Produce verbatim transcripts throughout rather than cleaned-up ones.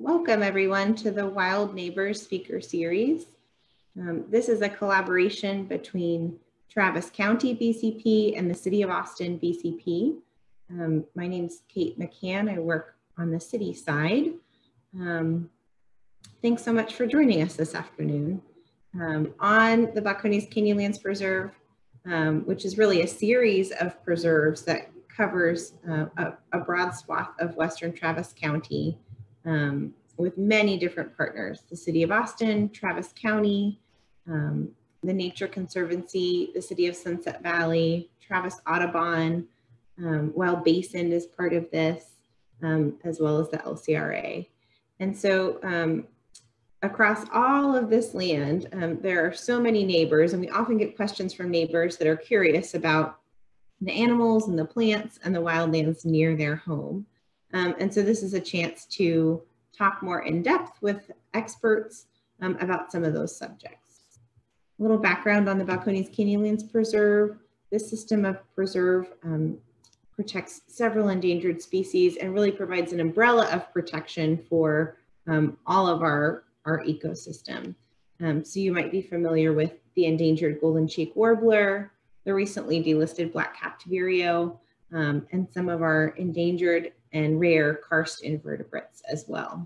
Welcome everyone to the Wild Neighbors Speaker Series. Um, this is a collaboration between Travis County B C P and the City of Austin B C P. Um, my name is Kate McCann. I work on the city side. Um, thanks so much for joining us this afternoon. Um, on the Balcones Canyonlands Preserve, um, which is really a series of preserves that covers uh, a, a broad swath of Western Travis County, um, with many different partners: the City of Austin, Travis County, um, the Nature Conservancy, the City of Sunset Valley, Travis Audubon, um, Wild Basin is part of this, um, as well as the L C R A. And so um, across all of this land, um, there are so many neighbors, and we often get questions from neighbors that are curious about the animals and the plants and the wildlands near their home. Um, and so this is a chance to talk more in depth with experts um, about some of those subjects. A little background on the Balcones Canyonlands Preserve. This system of preserve um, protects several endangered species and really provides an umbrella of protection for um, all of our, our ecosystem. Um, so you might be familiar with the endangered golden cheek warbler, the recently delisted black-capped vireo, um, and some of our endangered and rare karst invertebrates as well.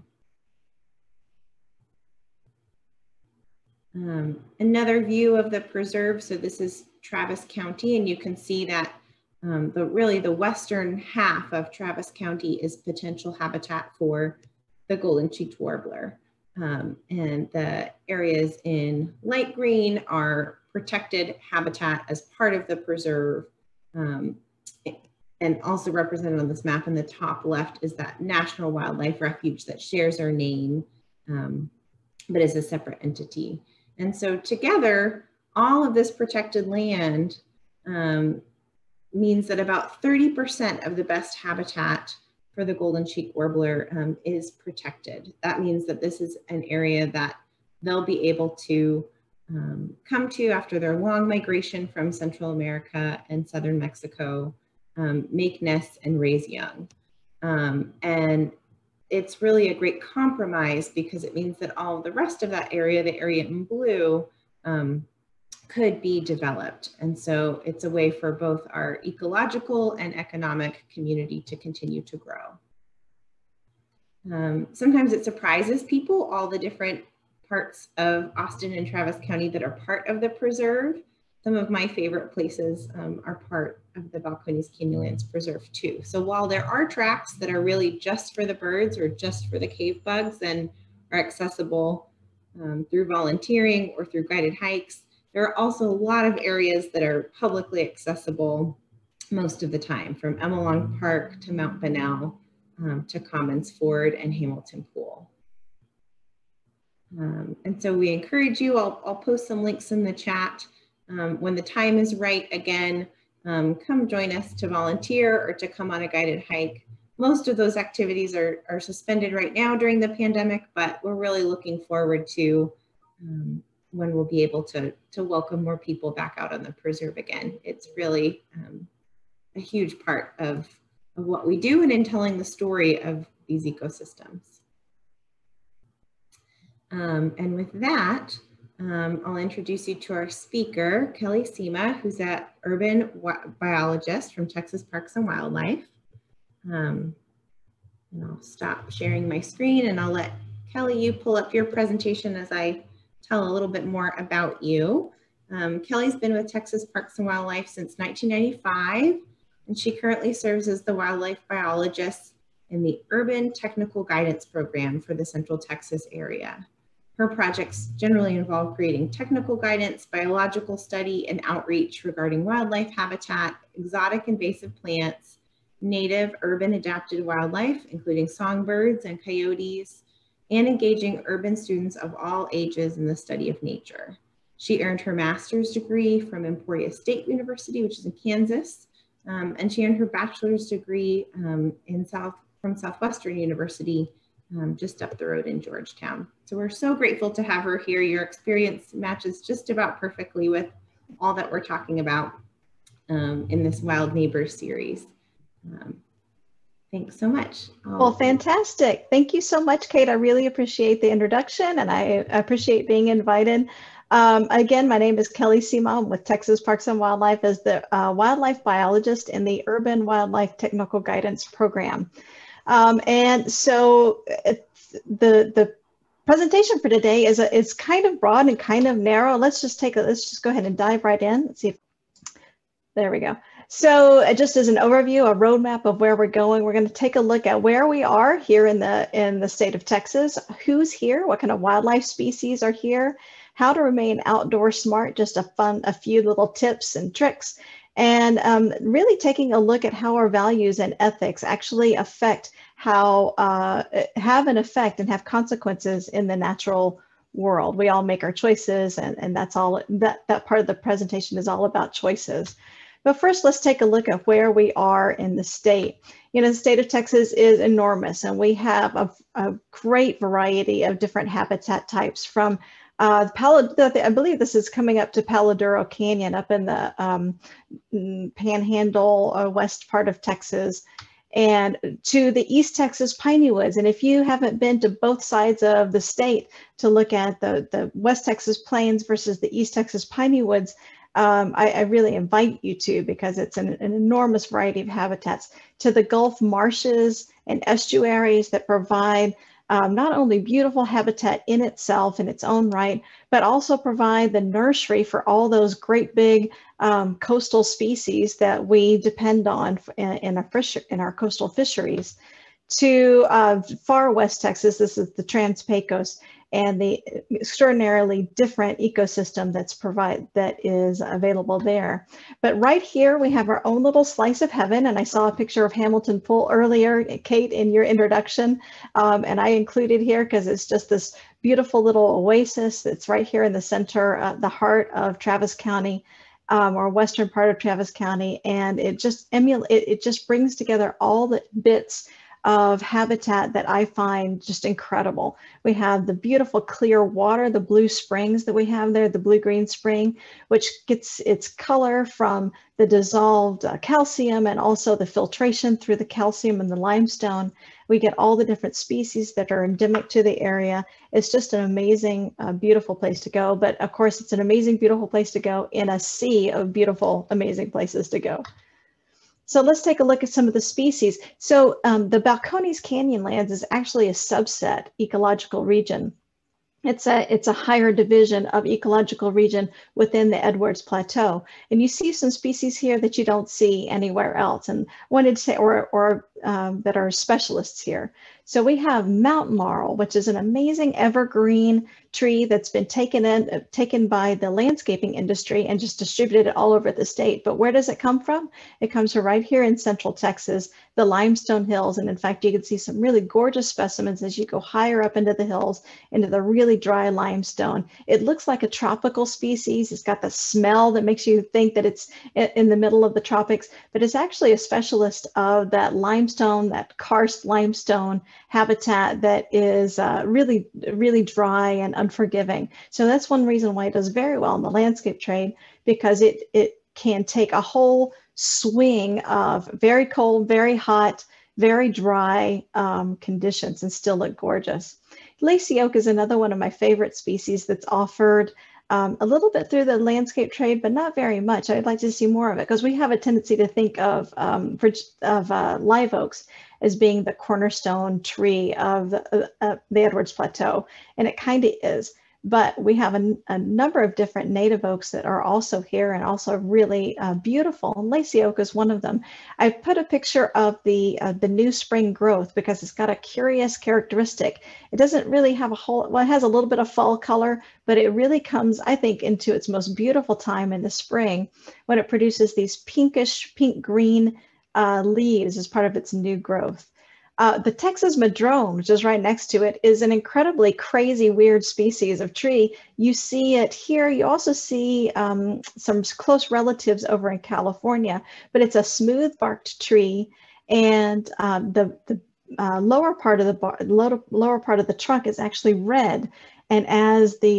Um, another view of the preserve, so this is Travis County, and you can see that um, the really the western half of Travis County is potential habitat for the golden-cheeked warbler. Um, and the areas in light green are protected habitat as part of the preserve. Um, and also represented on this map in the top left is that National Wildlife Refuge that shares our name, um, but is a separate entity. And so together, all of this protected land um, means that about thirty percent of the best habitat for the golden cheek warbler um, is protected. That means that this is an area that they'll be able to um, come to after their long migration from Central America and Southern Mexico, um, make nests and raise young. Um, and it's really a great compromise because it means that all of the rest of that area, the area in blue, um, could be developed. And so it's a way for both our ecological and economic community to continue to grow. Um, sometimes it surprises people, all the different parts of Austin and Travis County that are part of the preserve. Some of my favorite places um, are part of the Balcones Canyonlands Preserve too. So while there are tracks that are really just for the birds or just for the cave bugs and are accessible um, through volunteering or through guided hikes, there are also a lot of areas that are publicly accessible most of the time, from Emmelong Park to Mount Bunnell um, to Commons Ford and Hamilton Pool. Um, and so we encourage you, I'll, I'll post some links in the chat. Um, when the time is right, again, um, come join us to volunteer or to come on a guided hike. Most of those activities are, are suspended right now during the pandemic, but we're really looking forward to um, when we'll be able to, to welcome more people back out on the preserve again. It's really um, a huge part of, of what we do and in telling the story of these ecosystems. Um, and with that, um, I'll introduce you to our speaker, Kelly Sema, who's an urban biologist from Texas Parks and Wildlife. Um, and I'll stop sharing my screen and I'll let Kelly, you pull up your presentation as I tell a little bit more about you. Um, Kelly's been with Texas Parks and Wildlife since nineteen ninety-five, and she currently serves as the wildlife biologist in the Urban Technical Guidance Program for the Central Texas area. Her projects generally involve creating technical guidance, biological study, and outreach regarding wildlife habitat, exotic invasive plants, native urban adapted wildlife, including songbirds and coyotes, and engaging urban students of all ages in the study of nature. She earned her master's degree from Emporia State University, which is in Kansas, um, and she earned her bachelor's degree um, in South, from Southwestern University, um, just up the road in Georgetown. So we're so grateful to have her here. Your experience matches just about perfectly with all that we're talking about um, in this Wild Neighbors series. Um, Thanks so much. Well, I'll... fantastic. Thank you so much, Kate. I really appreciate the introduction, and I appreciate being invited. Um, again, my name is Kelly Simon with Texas Parks and Wildlife as the uh, wildlife biologist in the Urban Wildlife Technical Guidance Program. Um, and so it's, the, the presentation for today is, a, is kind of broad and kind of narrow. Let's just take a, let's just go ahead and dive right in. Let's see if, there we go. So uh, just as an overview, a roadmap of where we're going, we're going to take a look at where we are here in the, in the state of Texas, who's here, what kind of wildlife species are here, how to remain outdoor smart, just a fun, a few little tips and tricks, and um, really taking a look at how our values and ethics actually affect how, uh, have an effect and have consequences in the natural world. We all make our choices, and, and that's all, that, that part of the presentation is all about choices. But first, let's take a look at where we are in the state. You know, the state of Texas is enormous, and we have a, a great variety of different habitat types from uh, Palo, I believe this is coming up to Palo Duro Canyon up in the um, Panhandle, uh, west part of Texas, and to the East Texas piney woods. And if you haven't been to both sides of the state to look at the, the West Texas plains versus the East Texas piney woods, Um, I, I really invite you to, because it's an, an enormous variety of habitats, to the Gulf marshes and estuaries that provide um, not only beautiful habitat in itself in its own right, but also provide the nursery for all those great big um, coastal species that we depend on in, in, our, fish, in our coastal fisheries. To uh, far West Texas, this is the Trans-Pecos, and the extraordinarily different ecosystem that's provide that is available there. But right here, we have our own little slice of heaven. And I saw a picture of Hamilton Pool earlier, Kate, in your introduction. Um, and I included here because it's just this beautiful little oasis that's right here in the center, uh, the heart of Travis County, um, or western part of Travis County. And it just emulates, it, it just brings together all the bits of habitat that I find just incredible. We have the beautiful clear water, the blue springs that we have there, the blue-green spring, which gets its color from the dissolved uh, calcium and also the filtration through the calcium and the limestone. We get all the different species that are endemic to the area. It's just an amazing, uh, beautiful place to go. But of course, it's an amazing, beautiful place to go in a sea of beautiful, amazing places to go. So let's take a look at some of the species. So um, the Balcones Canyonlands is actually a subset ecological region. It's a, it's a higher division of ecological region within the Edwards Plateau. And you see some species here that you don't see anywhere else, and wanted to say, or, or um, that are specialists here. So we have mountain laurel, which is an amazing evergreen tree that's been taken in, uh, taken by the landscaping industry and just distributed all over the state. But where does it come from? It comes from right here in Central Texas, the limestone hills. And in fact, you can see some really gorgeous specimens as you go higher up into the hills, into the really dry limestone. It looks like a tropical species. It's got the smell that makes you think that it's in the middle of the tropics, but it's actually a specialist of that limestone, that karst limestone habitat that is uh, really, really dry and unforgiving. So that's one reason why it does very well in the landscape trade, because it, it can take a whole swing of very cold, very hot, very dry um, conditions and still look gorgeous. Lacy oak is another one of my favorite species that's offered um, a little bit through the landscape trade, but not very much. I'd like to see more of it, because we have a tendency to think of, um, of uh, live oaks as being the cornerstone tree of the, uh, the Edwards Plateau, and it kind of is. But we have a, a number of different native oaks that are also here and also really uh, beautiful. And lacy oak is one of them. I put a picture of the uh, the new spring growth because it's got a curious characteristic. It doesn't really have a whole, well, it has a little bit of fall color, but it really comes, I think, into its most beautiful time in the spring when it produces these pinkish, pink green uh, leaves as part of its new growth. Uh, the Texas madrone, which is right next to it, is an incredibly crazy, weird species of tree. You see it here. You also see um, some close relatives over in California, but it's a smooth barked tree, and um, the, the uh, lower part of the bar, lower, lower part of the trunk is actually red. And as the uh,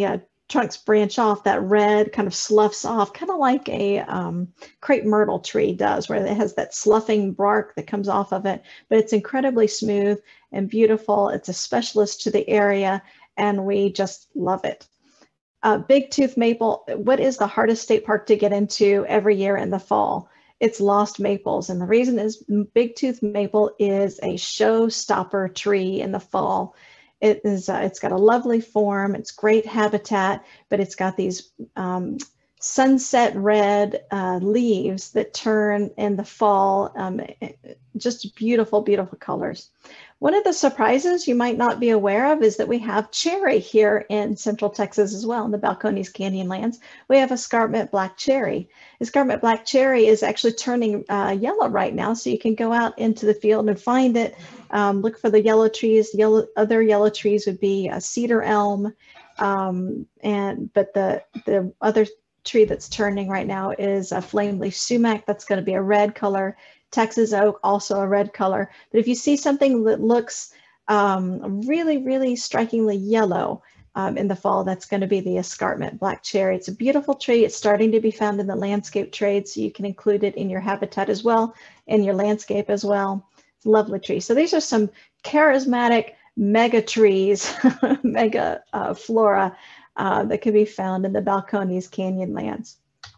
trunks branch off, that red kind of sloughs off, kind of like a um, crepe myrtle tree does, where it has that sloughing bark that comes off of it, but it's incredibly smooth and beautiful. It's a specialist to the area, and we just love it. Uh, Big Tooth Maple, what is the hardest state park to get into every year in the fall? It's lost maples. And the reason is Big Tooth Maple is a showstopper tree in the fall. It is, uh, it's got a lovely form, it's great habitat, but it's got these um, sunset red uh, leaves that turn in the fall, um, just beautiful, beautiful colors. One of the surprises you might not be aware of is that we have cherry here in Central Texas as well, in the Balcones Canyonlands. We have escarpment black cherry. Escarpment black cherry is actually turning uh, yellow right now, so you can go out into the field and find it. Um, look for the yellow trees. The yellow, other yellow trees would be a cedar elm, um, and but the the other tree that's turning right now is a flame leaf sumac. That's going to be a red color. Texas oak, also a red color. But if you see something that looks um, really, really strikingly yellow um, in the fall, that's going to be the escarpment black cherry. It's a beautiful tree. It's starting to be found in the landscape trade, so you can include it in your habitat as well, in your landscape as well. It's a lovely tree. So these are some charismatic mega trees, mega uh, flora uh, that can be found in the Balcones Canyonlands.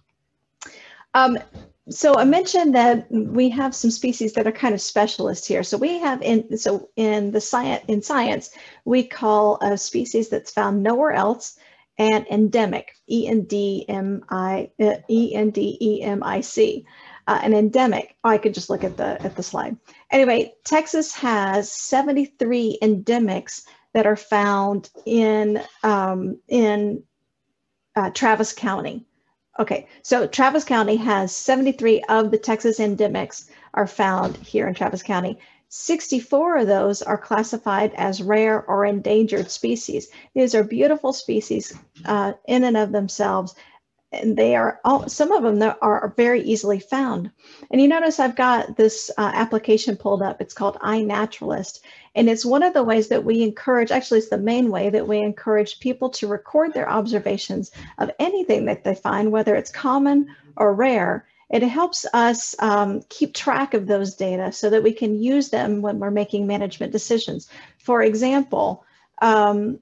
Um, So I mentioned that we have some species that are kind of specialists here. So we have in so in the science in science we call a species that's found nowhere else an endemic, E N D M I E N D E M I C, uh, an endemic. Oh, I could just look at the at the slide. Anyway, Texas has seventy-three endemics that are found in um, in uh, Travis County. Okay, so Travis County has seventy-three of the Texas endemics are found here in Travis County. sixty-four of those are classified as rare or endangered species. These are beautiful species uh, in and of themselves, and they are all, some of them that are very easily found. And you notice I've got this uh, application pulled up. It's called iNaturalist. And it's one of the ways that we encourage, actually it's the main way that we encourage people to record their observations of anything that they find, whether it's common or rare. It helps us um, keep track of those data so that we can use them when we're making management decisions. For example, um,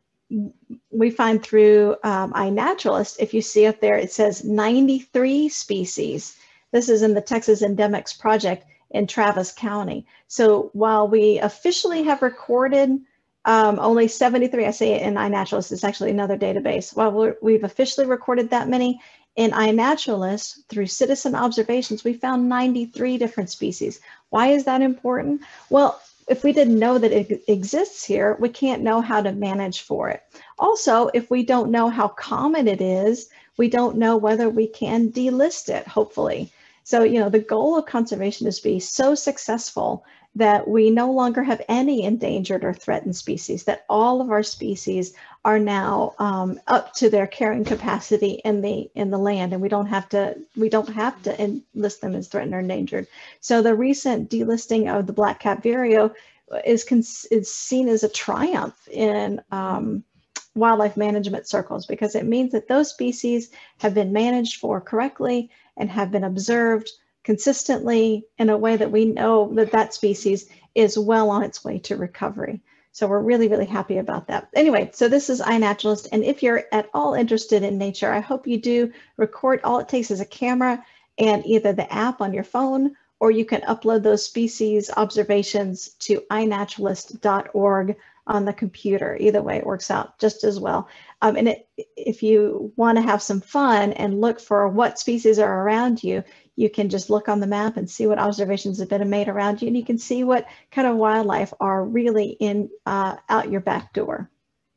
we find through um, iNaturalist, if you see up there, it says ninety-three species. This is in the Texas Endemics Project in Travis County. So while we officially have recorded um, only seventy-three, I say it in iNaturalist, it's actually another database. While we're, we've officially recorded that many, in iNaturalist, through citizen observations, we found ninety-three different species. Why is that important? Well, if we didn't know that it exists here, we can't know how to manage for it. Also, if we don't know how common it is, we don't know whether we can delist it, hopefully. So, you know, the goal of conservation is to be so successful that we no longer have any endangered or threatened species, that all of our species are now um, up to their carrying capacity in the in the land, and we don't have to we don't have to enlist them as threatened or endangered. So the recent delisting of the black-capped vireo is is seen as a triumph in um, wildlife management circles, because it means that those species have been managed for correctly and have been observed consistently in a way that we know that that species is well on its way to recovery. So we're really, really happy about that. Anyway, so this is iNaturalist. And if you're at all interested in nature, I hope you do record. All it takes is a camera and either the app on your phone, or you can upload those species observations to i naturalist dot org on the computer. Either way, it works out just as well. Um, and it, if you want to have some fun and look for what species are around you, you can just look on the map and see what observations have been made around you, and you can see what kind of wildlife are really in uh, out your back door.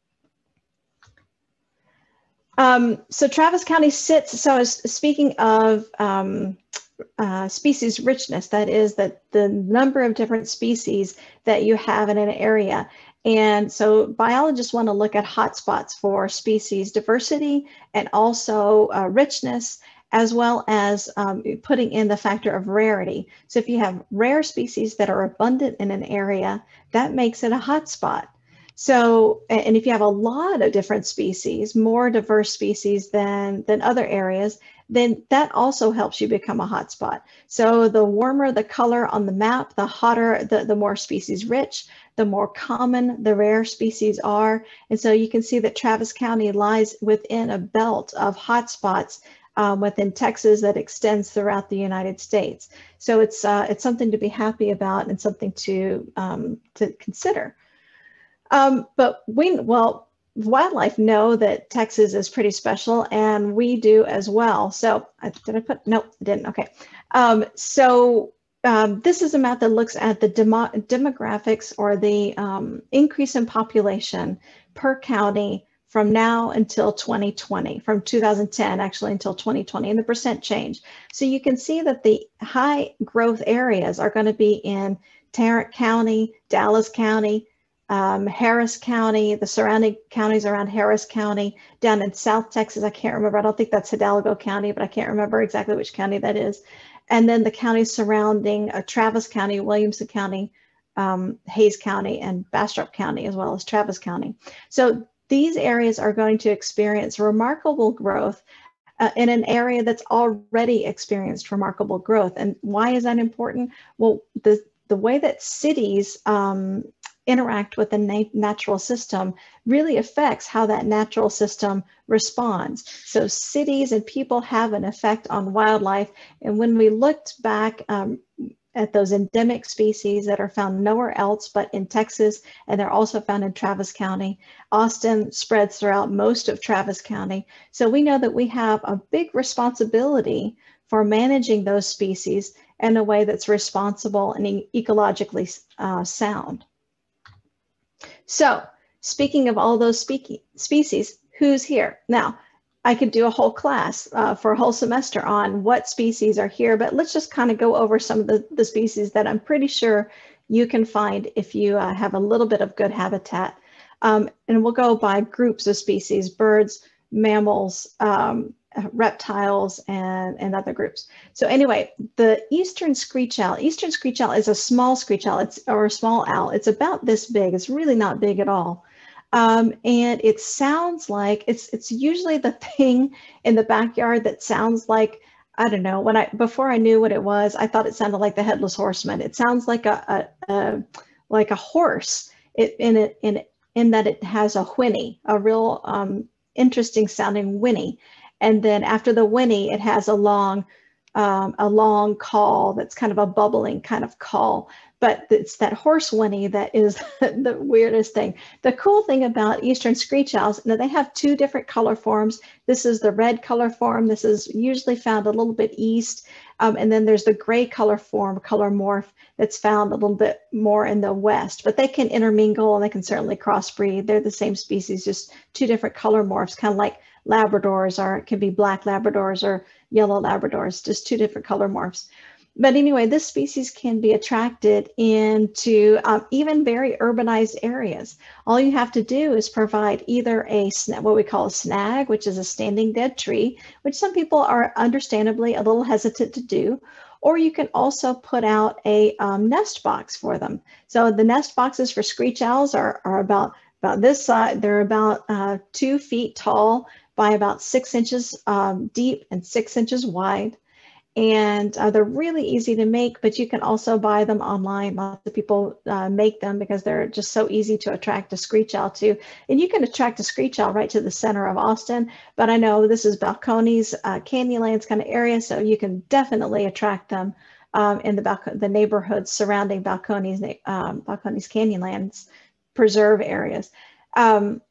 Um, so Travis County sits, so as speaking of um, uh, species richness, that is that the number of different species that you have in an area. And so biologists want to look at hotspots for species diversity and also uh, richness, as well as um, putting in the factor of rarity. So if you have rare species that are abundant in an area, that makes it a hotspot. So, and if you have a lot of different species, more diverse species than, than other areas, then that also helps you become a hotspot. So the warmer the color on the map, the hotter, the, the more species rich, the more common the rare species are. And so you can see that Travis County lies within a belt of hotspots um, within Texas that extends throughout the United States. So it's, uh, it's something to be happy about and something to, um, to consider. Um, but we, well, wildlife know that Texas is pretty special, and we do as well. So uh, did I put, nope, I didn't, okay. Um, so um, this is a map that looks at the demo demographics or the um, increase in population per county from now until twenty twenty, from two thousand ten actually until twenty twenty, and the percent change. So you can see that the high growth areas are going to be in Tarrant County, Dallas County, Um, Harris County, the surrounding counties around Harris County, down in South Texas. I can't remember. I don't think that's Hidalgo County, but I can't remember exactly which county that is. And then the counties surrounding uh, Travis County, Williamson County, um, Hayes County, and Bastrop County, as well as Travis County. So these areas are going to experience remarkable growth uh, in an area that's already experienced remarkable growth. And why is that important? Well, the, the way that cities um, interact with the nat natural system really affects how that natural system responds. So cities and people have an effect on wildlife. And when we looked back um, at those endemic species that are found nowhere else but in Texas, and they're also found in Travis County, Austin spreads throughout most of Travis County. So we know that we have a big responsibility for managing those species in a way that's responsible and e ecologically uh, sound. So speaking of all those species, who's here? Now, I could do a whole class uh, for a whole semester on what species are here, but let's just kind of go over some of the, the species that I'm pretty sure you can find if you uh, have a little bit of good habitat. Um, and we'll go by groups of species: birds, mammals, um, reptiles, and, and other groups. So anyway, the eastern screech owl, eastern screech owl is a small screech owl, it's, or a small owl. It's about this big. It's really not big at all. Um, and it sounds like, it's, it's usually the thing in the backyard that sounds like, I don't know, when I, before I knew what it was, I thought it sounded like the Headless Horseman. It sounds like a, a, a like a horse it, in, it, in, in that it has a whinny, a real um, interesting sounding whinny. And then after the whinny, it has a long, um, a long call that's kind of a bubbling kind of call. But it's that horse whinny that is the weirdest thing. The cool thing about eastern screech owls, now they have two different color forms. This is the red color form. This is usually found a little bit east. Um, and then there's the gray color form, color morph, that's found a little bit more in the west. But they can intermingle and they can certainly crossbreed. They're the same species, just two different color morphs, kind of like Labradors, or it can be black Labradors or yellow Labradors, just two different color morphs. But anyway, this species can be attracted into um, even very urbanized areas. All you have to do is provide either a what we call a snag, which is a standing dead tree, which some people are understandably a little hesitant to do, or you can also put out a um, nest box for them. So the nest boxes for screech owls are, are about, about this side. They're about uh, two feet tall by about six inches um, deep and six inches wide. And uh, they're really easy to make, but you can also buy them online. Lots of people uh, make them because they're just so easy to attract a screech owl to. And you can attract a screech owl right to the center of Austin, but I know this is Balcones uh, Canyonlands kind of area, so you can definitely attract them um, in the, the neighborhoods surrounding Balcones, um, Balcones Canyonlands Preserve areas. Um,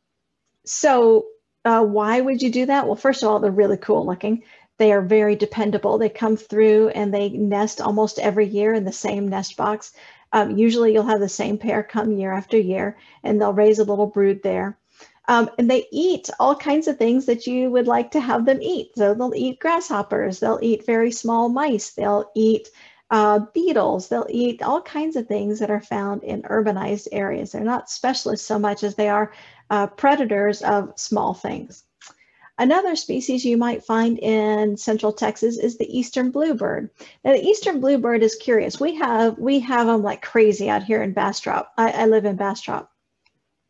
so uh, why would you do that? Well, first of all, they're really cool looking. They are very dependable. They come through and they nest almost every year in the same nest box. Um, usually you'll have the same pair come year after year, and they'll raise a little brood there. Um, and they eat all kinds of things that you would like to have them eat. So they'll eat grasshoppers, they'll eat very small mice, they'll eat uh, beetles, they'll eat all kinds of things that are found in urbanized areas. They're not specialists so much as they are uh, predators of small things. Another species you might find in Central Texas is the eastern bluebird. Now, the eastern bluebird is curious. We have we have them like crazy out here in Bastrop. I, I live in Bastrop.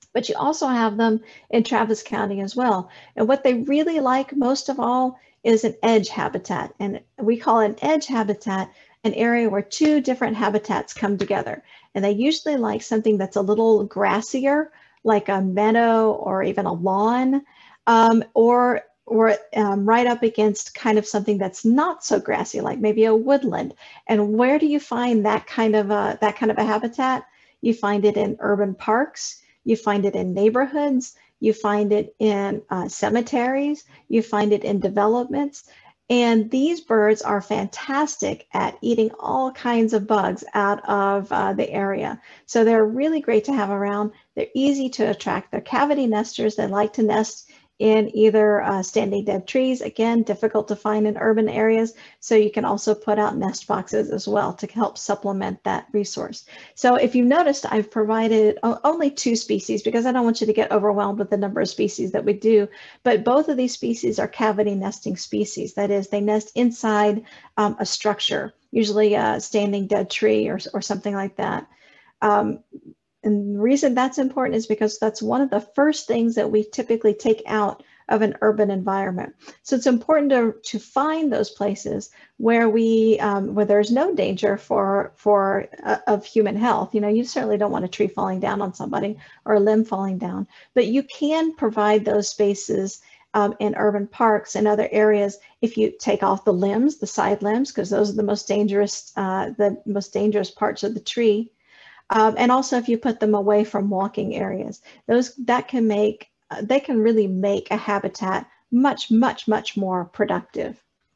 but you also have them in Travis County as well. And what they really like most of all is an edge habitat. And we call an edge habitat an area where two different habitats come together. And they usually like something that's a little grassier, like a meadow or even a lawn, um, or or um, right up against kind of something that's not so grassy, like maybe a woodland. And where do you find that kind of a, that kind of a habitat? You find it in urban parks, you find it in neighborhoods, you find it in uh, cemeteries, you find it in developments. And these birds are fantastic at eating all kinds of bugs out of uh, the area. So they're really great to have around. They're easy to attract. They're cavity nesters. They like to nest in either uh, standing dead trees, again, difficult to find in urban areas. So you can also put out nest boxes as well to help supplement that resource. So if you noticed, I've provided only two species because I don't want you to get overwhelmed with the number of species that we do, but both of these species are cavity nesting species. That is, they nest inside um, a structure, usually a standing dead tree or, or something like that. Um, And the reason that's important is because that's one of the first things that we typically take out of an urban environment. So it's important to, to find those places where we um, where there's no danger for for uh, of human health. You know, you certainly don't want a tree falling down on somebody or a limb falling down, but you can provide those spaces um, in urban parks and other areas if you take off the limbs, the side limbs, because those are the most dangerous uh, the most dangerous parts of the tree. Um, and also if you put them away from walking areas, those that can make, uh, they can really make a habitat much, much, much more productive.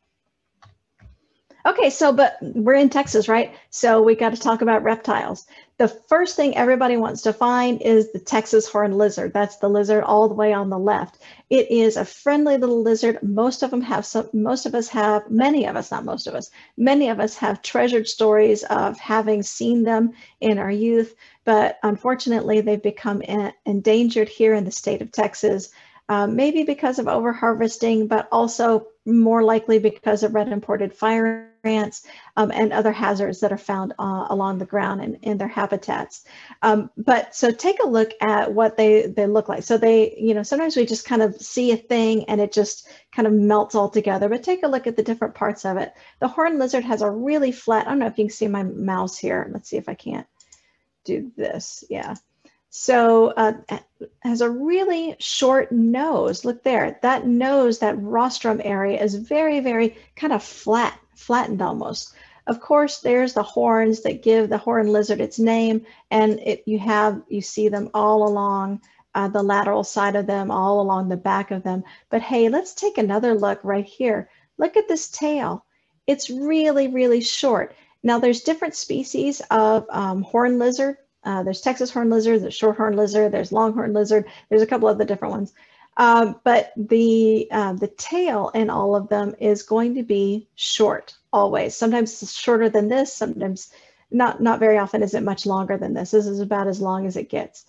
Okay, so, but we're in Texas, right? So we got to talk about reptiles. The first thing everybody wants to find is the Texas horned lizard. That's the lizard all the way on the left. It is a friendly little lizard. Most of them have some, most of us have, many of us, not most of us, many of us have treasured stories of having seen them in our youth, but unfortunately they've become endangered here in the state of Texas. Um, maybe because of overharvesting, but also more likely because of red imported fire ants um, and other hazards that are found uh, along the ground and in their habitats. Um, but so take a look at what they, they look like. So they, you know, sometimes we just kind of see a thing and it just kind of melts all together, but take a look at the different parts of it. The horned lizard has a really flat, I don't know if you can see my mouse here. Let's see if I can't do this. Yeah. So uh, has a really short nose. Look there, that nose, that rostrum area is very, very kind of flat, flattened almost. Of course, there's the horns that give the horned lizard its name, and it, you have, you see them all along uh, the lateral side of them, all along the back of them. But hey, let's take another look right here. Look at this tail. It's really, really short. Now there's different species of um, horned lizard. Uh, there's Texas horned lizard, there's short horned lizard, there's longhorn lizard, there's a couple of the different ones. Um, but the, uh, the tail in all of them is going to be short always. Sometimes it's shorter than this, sometimes not, not very often is it much longer than this. This is about as long as it gets.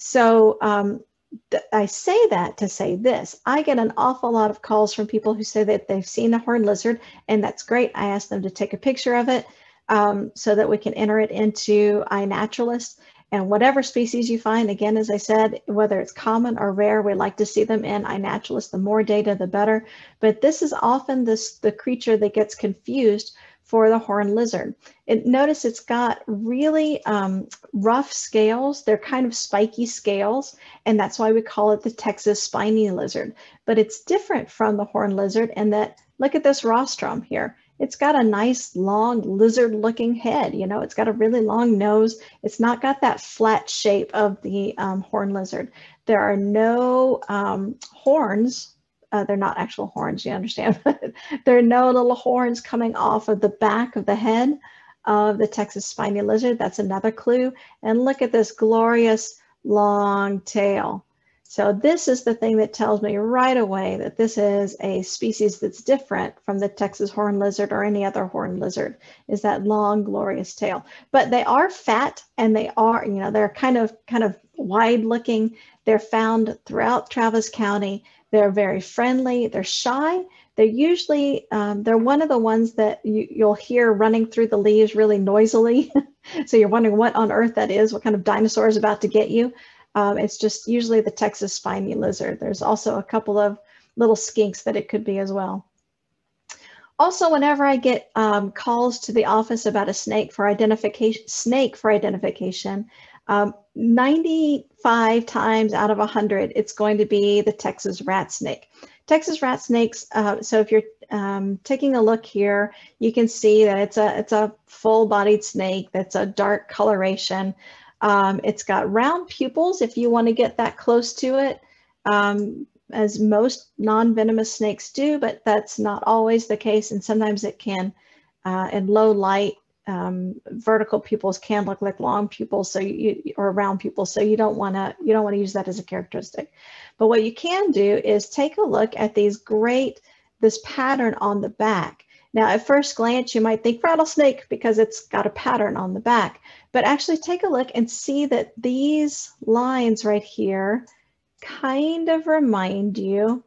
So um, I say that to say this. I get an awful lot of calls from people who say that they've seen a horned lizard, and that's great. I ask them to take a picture of it. Um, so that we can enter it into iNaturalist, and whatever species you find, again, as I said, whether it's common or rare, we like to see them in iNaturalist. The more data, the better. But this is often this, the creature that gets confused for the horned lizard. It, notice it's got really um, rough scales. They're kind of spiky scales, and that's why we call it the Texas spiny lizard. But it's different from the horned lizard in that, look at this rostrum here. It's got a nice long lizard looking head. You know, it's got a really long nose. It's not got that flat shape of the um, horned lizard. There are no um, horns. Uh, they're not actual horns, you understand. There are no little horns coming off of the back of the head of the Texas spiny lizard. That's another clue. And look at this glorious long tail. So this is the thing that tells me right away that this is a species that's different from the Texas horned lizard or any other horned lizard, is that long, glorious tail. But they are fat, and they are, you know, they're kind of kind of wide looking. They're found throughout Travis County. They're very friendly. They're shy. They're usually, um, they're one of the ones that you, you'll hear running through the leaves really noisily. So you're wondering what on earth that is, what kind of dinosaur is about to get you. Um, it's just usually the Texas spiny lizard. There's also a couple of little skinks that it could be as well. Also, whenever I get um, calls to the office about a snake for identification, snake for identification, um, ninety-five times out of one hundred, it's going to be the Texas rat snake. Texas rat snakes, uh, so if you're um, taking a look here, you can see that it's a, it's a full-bodied snake that's a dark coloration. Um, it's got round pupils if you want to get that close to it. Um, as most non-venomous snakes do, but that's not always the case. And sometimes it can, uh, in low light, um, vertical pupils can look like long pupils, so you, or round pupils. So you don't want to, you don't want to use that as a characteristic. But what you can do is take a look at these great, this pattern on the back. Now, at first glance, you might think rattlesnake because it's got a pattern on the back, but actually take a look and see that these lines right here kind of remind you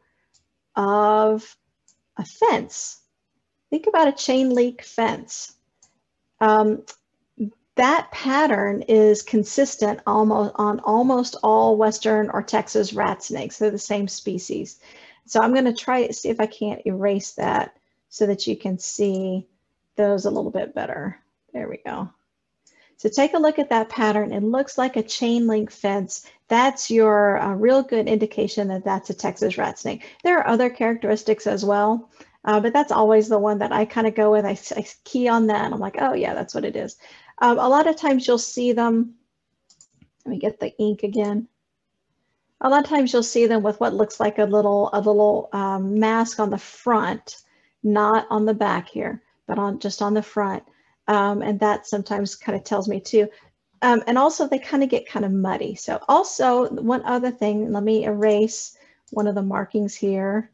of a fence. Think about a chain link fence. Um, that pattern is consistent almost on almost all Western or Texas rat snakes. They're the same species. So I'm going to try to see if I can't erase that so that you can see those a little bit better. There we go. So take a look at that pattern. It looks like a chain link fence. That's your uh, real good indication that that's a Texas rat snake. There are other characteristics as well, uh, but that's always the one that I kind of go with. I, I key on that and I'm like, oh yeah, that's what it is. Um, a lot of times you'll see them, let me get the ink again. A lot of times you'll see them with what looks like a little, a little um, mask on the front, not on the back here, but on just on the front. Um, and that sometimes kind of tells me too. Um, and also they kind of get kind of muddy. So also one other thing, let me erase one of the markings here.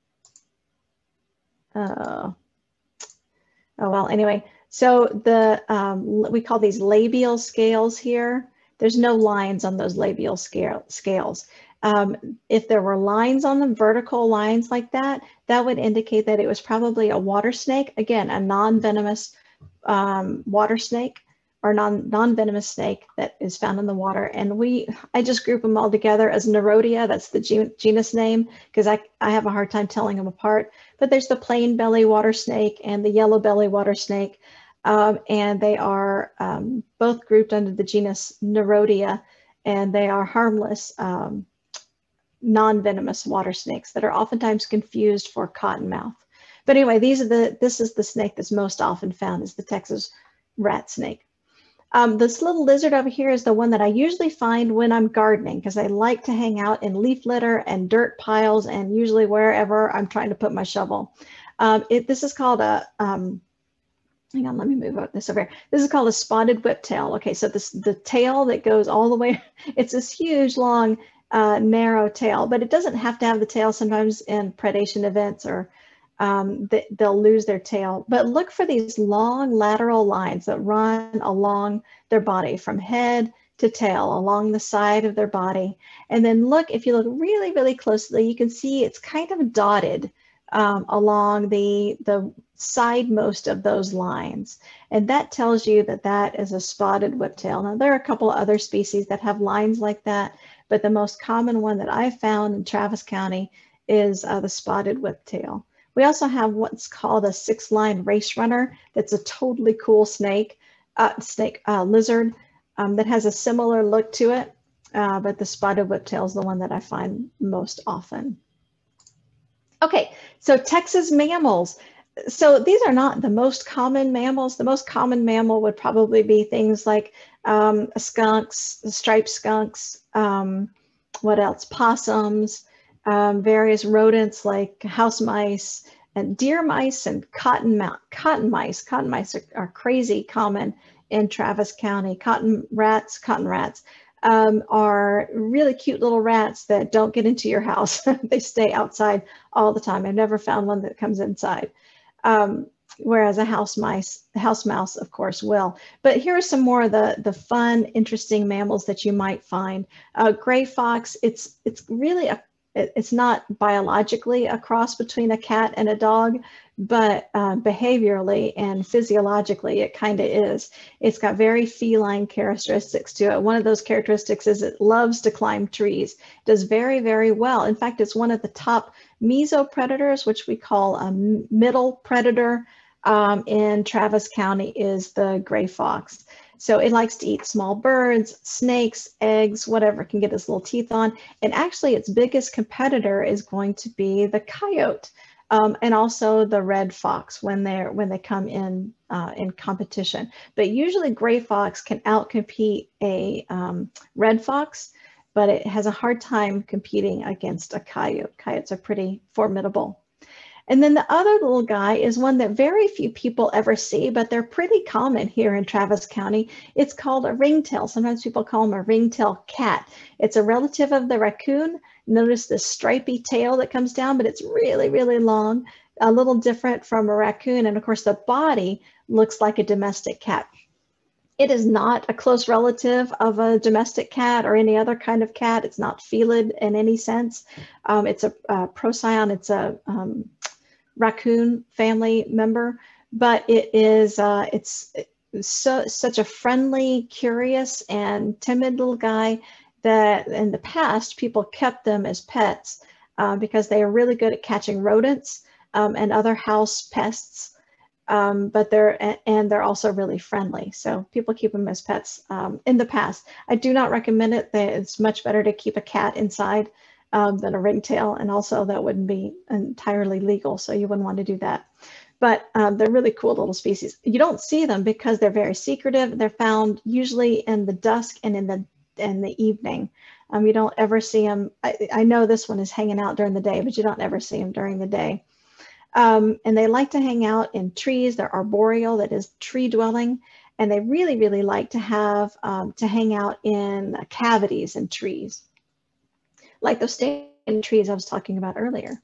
Uh, oh, well, anyway, so the, um, we call these labial scales here. There's no lines on those labial scale, scales. Um, if there were lines on them, vertical lines like that, that would indicate that it was probably a water snake. Again, a non-venomous um, water snake or non, non-venomous snake that is found in the water. And we, I just group them all together as Nerodia. That's the genus name because I, I have a hard time telling them apart. But there's the plain belly water snake and the yellow belly water snake. Um, and they are um, both grouped under the genus Nerodia, and they are harmless um, non-venomous water snakes that are oftentimes confused for cottonmouth. But anyway, these are the, this is the snake that's most often found is the Texas rat snake. Um, this little lizard over here is the one that I usually find when I'm gardening because I like to hang out in leaf litter and dirt piles and usually wherever I'm trying to put my shovel. Um, it, this is called a, um, hang on, let me move this over here. This is called a spotted whiptail. Okay, so this the tail that goes all the way, it's this huge, long, uh, narrow tail, but it doesn't have to have the tail. Sometimes in predation events or um, they, they'll lose their tail. But look for these long lateral lines that run along their body from head to tail, along the side of their body. And then look, if you look really, really closely, you can see it's kind of dotted um, along the, the sidemost of those lines. And that tells you that that is a spotted whiptail. Now, there are a couple of other species that have lines like that, but the most common one that I've found in Travis County is uh, the spotted whiptail. We also have what's called a six-line race runner. That's a totally cool snake, uh, snake uh, lizard um, that has a similar look to it, uh, but the spotted whiptail is the one that I find most often. Okay, so Texas mammals. So these are not the most common mammals. The most common mammal would probably be things like um, skunks, striped skunks, um, what else? Possums, um, various rodents like house mice and deer mice and cotton, cotton mice. Cotton mice are, are crazy common in Travis County. Cotton rats, cotton rats um, are really cute little rats that don't get into your house. They stay outside all the time. I've never found one that comes inside. Um, whereas a house mice, house mouse, of course, will. But here are some more of the, the fun, interesting mammals that you might find. Uh, gray fox, it's, it's really a it, it's not biologically a cross between a cat and a dog, but uh, behaviorally and physiologically, it kind of is. It's got very feline characteristics to it. One of those characteristics is it loves to climb trees. It does very, very well. In fact, it's one of the top mesopredators, which we call a middle predator um, in Travis County, is the gray fox. So it likes to eat small birds, snakes, eggs, whatever it can get its little teeth on. And actually its biggest competitor is going to be the coyote. Um, and also the red fox when they're when they come in uh, in competition. But usually gray fox can outcompete a um, red fox, but it has a hard time competing against a coyote. Coyotes are pretty formidable. And then the other little guy is one that very few people ever see, but they're pretty common here in Travis County. It's called a ringtail. Sometimes people call them a ringtail cat. It's a relative of the raccoon. Notice the stripy tail that comes down, but it's really, really long, a little different from a raccoon. And of course, the body looks like a domestic cat. It is not a close relative of a domestic cat or any other kind of cat. It's not felid in any sense. Um, it's a, a procyon. It's a um, raccoon family member, but it is uh, it's so such a friendly, curious, and timid little guy that in the past people kept them as pets uh, because they are really good at catching rodents um, and other house pests. Um, but they're and they're also really friendly, so people keep them as pets um, in the past. I do not recommend it. It's much better to keep a cat inside um, than a ringtail, and also that wouldn't be entirely legal, so you wouldn't want to do that. But um, they're really cool little species. You don't see them because they're very secretive. They're found usually in the dusk and in the in the evening. Um, you don't ever see them. I, I know this one is hanging out during the day, but you don't ever see them during the day. Um, and they like to hang out in trees. They're arboreal, that is tree dwelling. And they really, really like to have, um, to hang out in cavities in trees, like those standing trees I was talking about earlier.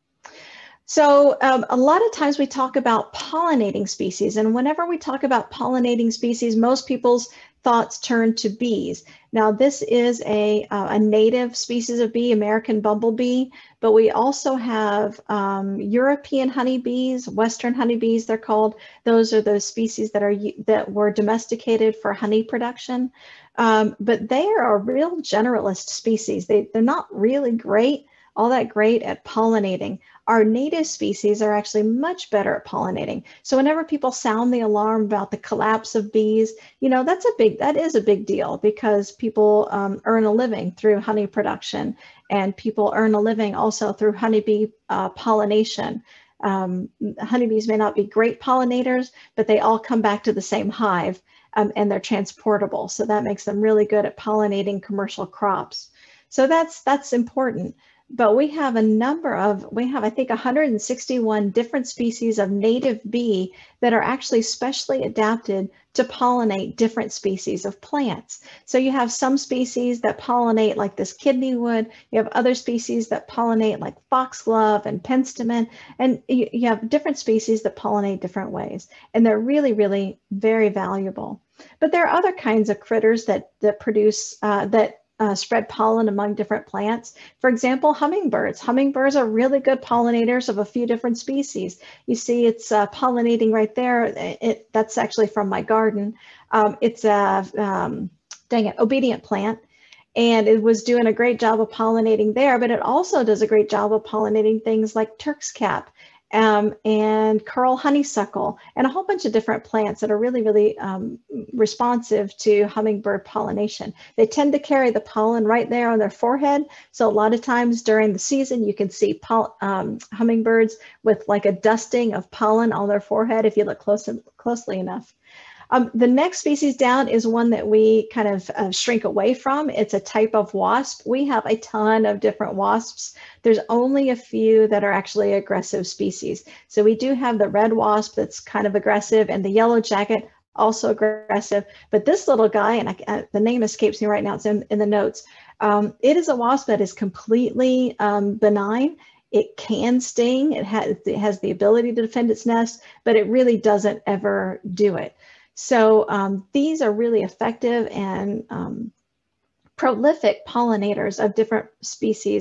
So um, a lot of times we talk about pollinating species. And whenever we talk about pollinating species, most people's thoughts turn to bees. Now, this is a, uh, a native species of bee, American bumblebee, but we also have um, European honeybees, Western honeybees, they're called. Those are those species that are that were domesticated for honey production. Um, but they are a real generalist species. They, they're not really great, all that great at pollinating. Our native species are actually much better at pollinating. So whenever people sound the alarm about the collapse of bees, you know, that's a big, that is a big deal, because people um, earn a living through honey production, and people earn a living also through honeybee uh, pollination. Um, honeybees may not be great pollinators, but they all come back to the same hive, um, and they're transportable. So that makes them really good at pollinating commercial crops. So that's, that's important. But we have a number of, we have, I think, one hundred sixty-one different species of native bee that are actually specially adapted to pollinate different species of plants. So you have some species that pollinate like this kidneywood. You have other species that pollinate like foxglove and penstemon. And you, you have different species that pollinate different ways. And they're really, really very valuable. But there are other kinds of critters that, that produce, uh, that Uh, spread pollen among different plants. For example, hummingbirds. Hummingbirds are really good pollinators of a few different species. You see it's uh, pollinating right there. It, that's actually from my garden. Um, it's a, um, dang it, obedient plant. And it was doing a great job of pollinating there, but it also does a great job of pollinating things like Turk's cap um, and curl honeysuckle, and a whole bunch of different plants that are really, really um, responsive to hummingbird pollination. They tend to carry the pollen right there on their forehead. So a lot of times during the season, you can see um, hummingbirds with like a dusting of pollen on their forehead if you look close, closely enough. Um, the next species down is one that we kind of uh, shrink away from. It's a type of wasp. We have a ton of different wasps. There's only a few that are actually aggressive species. So we do have the red wasp that's kind of aggressive, and the yellow jacket, also aggressive. But this little guy, and I, uh, the name escapes me right now, it's in, in the notes. Um, it is a wasp that is completely um, benign. It can sting. It has, it has the ability to defend its nest, but it really doesn't ever do it. So um, these are really effective and um, prolific pollinators of different species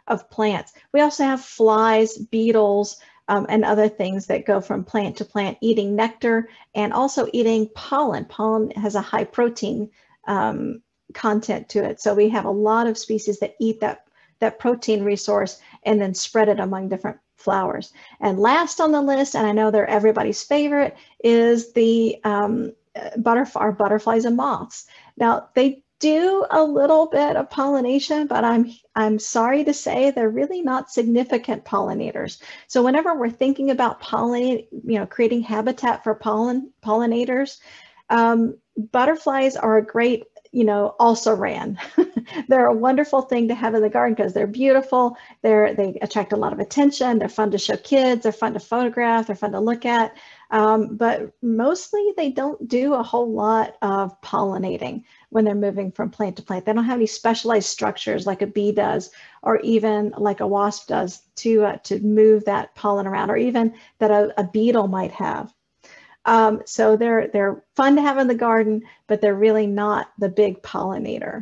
of plants. We also have flies, beetles, um, and other things that go from plant to plant, eating nectar and also eating pollen. Pollen has a high protein um, content to it. So we have a lot of species that eat that, that protein resource and then spread it among different flowers. And last on the list, and I know they're everybody's favorite, is the um, butterfly, our butterflies and moths. Now, they do a little bit of pollination, but I'm I'm sorry to say they're really not significant pollinators. So whenever we're thinking about pollinate, you know, creating habitat for pollen pollinators, um, butterflies are a great, you know, also ran. They're a wonderful thing to have in the garden because they're beautiful. They're they attract a lot of attention. They're fun to show kids. They're fun to photograph. They're fun to look at. Um, but mostly they don't do a whole lot of pollinating when they're moving from plant to plant. They don't have any specialized structures like a bee does, or even like a wasp does to uh, to move that pollen around, or even that a, a beetle might have. Um, so they're they're fun to have in the garden, but they're really not the big pollinator.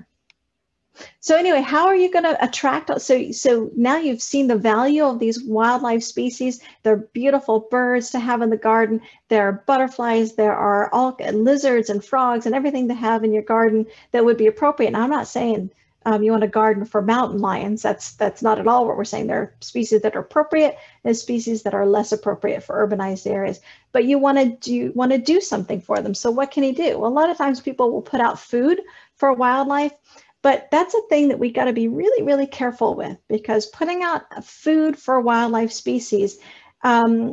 So anyway, how are you going to attract? So, so now you've seen the value of these wildlife species. They're beautiful birds to have in the garden. There are butterflies. There are all lizards and frogs and everything to have in your garden that would be appropriate. And I'm not saying um, you want a garden for mountain lions. That's that's not at all what we're saying. There are species that are appropriate and species that are less appropriate for urbanized areas. But you want to do want to do something for them. So what can you do? Well, a lot of times people will put out food for wildlife. But that's a thing that we got to be really, really careful with, because putting out food for wildlife species um,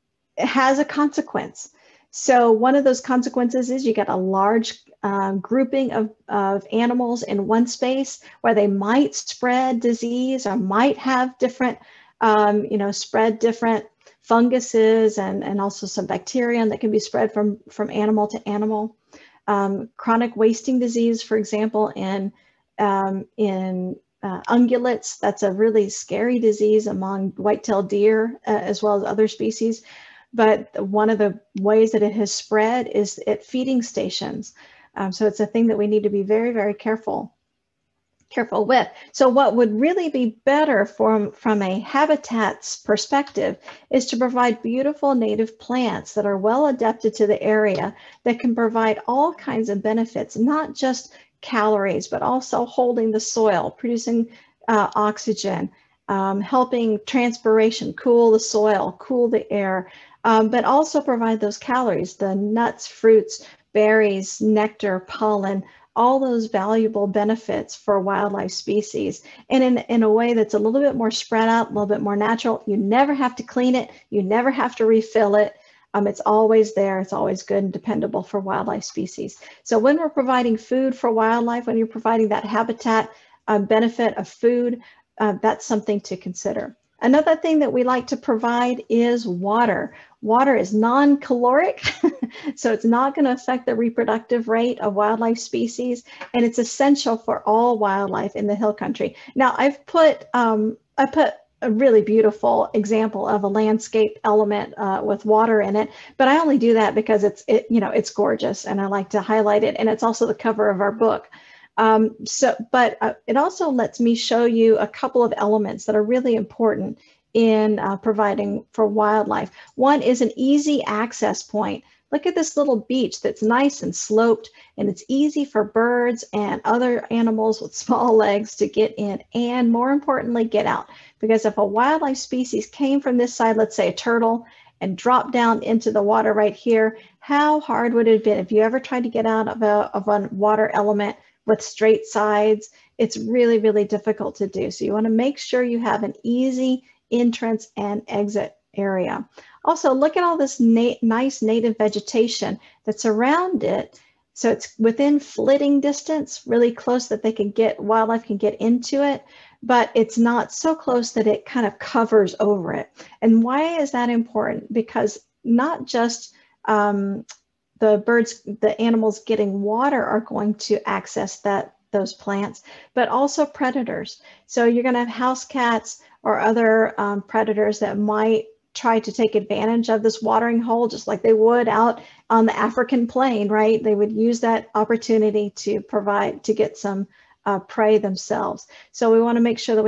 has a consequence. So one of those consequences is you get a large um, grouping of, of animals in one space where they might spread disease or might have different, um, you know, spread different funguses and, and also some bacteria that can be spread from, from animal to animal. Um, chronic wasting disease, for example, in Um, in uh, ungulates, that's a really scary disease among white-tailed deer uh, as well as other species. But one of the ways that it has spread is at feeding stations. Um, so it's a thing that we need to be very, very careful, careful with. So what would really be better from, from a habitats perspective is to provide beautiful native plants that are well adapted to the area that can provide all kinds of benefits, not just calories, but also holding the soil, producing uh, oxygen, um, helping transpiration, cool the soil, cool the air, um, but also provide those calories, the nuts, fruits, berries, nectar, pollen, all those valuable benefits for wildlife species. And in, in a way that's a little bit more spread out, a little bit more natural. You never have to clean it. You never have to refill it. Um, it's always there. It's always good and dependable for wildlife species. So when we're providing food for wildlife, when you're providing that habitat uh, benefit of food, uh, that's something to consider. Another thing that we like to provide is water. Water is non-caloric, so it's not going to affect the reproductive rate of wildlife species, and it's essential for all wildlife in the hill country. Now, I've put um, I put a really beautiful example of a landscape element uh, with water in it, but I only do that because it's it you know it's gorgeous and I like to highlight it, and it's also the cover of our book. Um, so, but uh, it also lets me show you a couple of elements that are really important in uh, providing for wildlife. One is an easy access point. Look at this little beach that's nice and sloped, and it's easy for birds and other animals with small legs to get in, and more importantly, get out. Because if a wildlife species came from this side, let's say a turtle, and dropped down into the water right here, how hard would it have been if you ever tried to get out of a, of a water element with straight sides? It's really, really difficult to do. So you want to make sure you have an easy entrance and exit area. Also, look at all this na nice native vegetation that's around it. So it's within flitting distance, really close that they can get, wildlife can get into it, but it's not so close that it kind of covers over it. And why is that important? Because not just um, the birds, the animals getting water are going to access that those plants, but also predators. So you're going to have house cats or other um, predators that might try to take advantage of this watering hole, just like they would out on the African plain, right? They would use that opportunity to provide, to get some uh, prey themselves. So we want to make sure that we have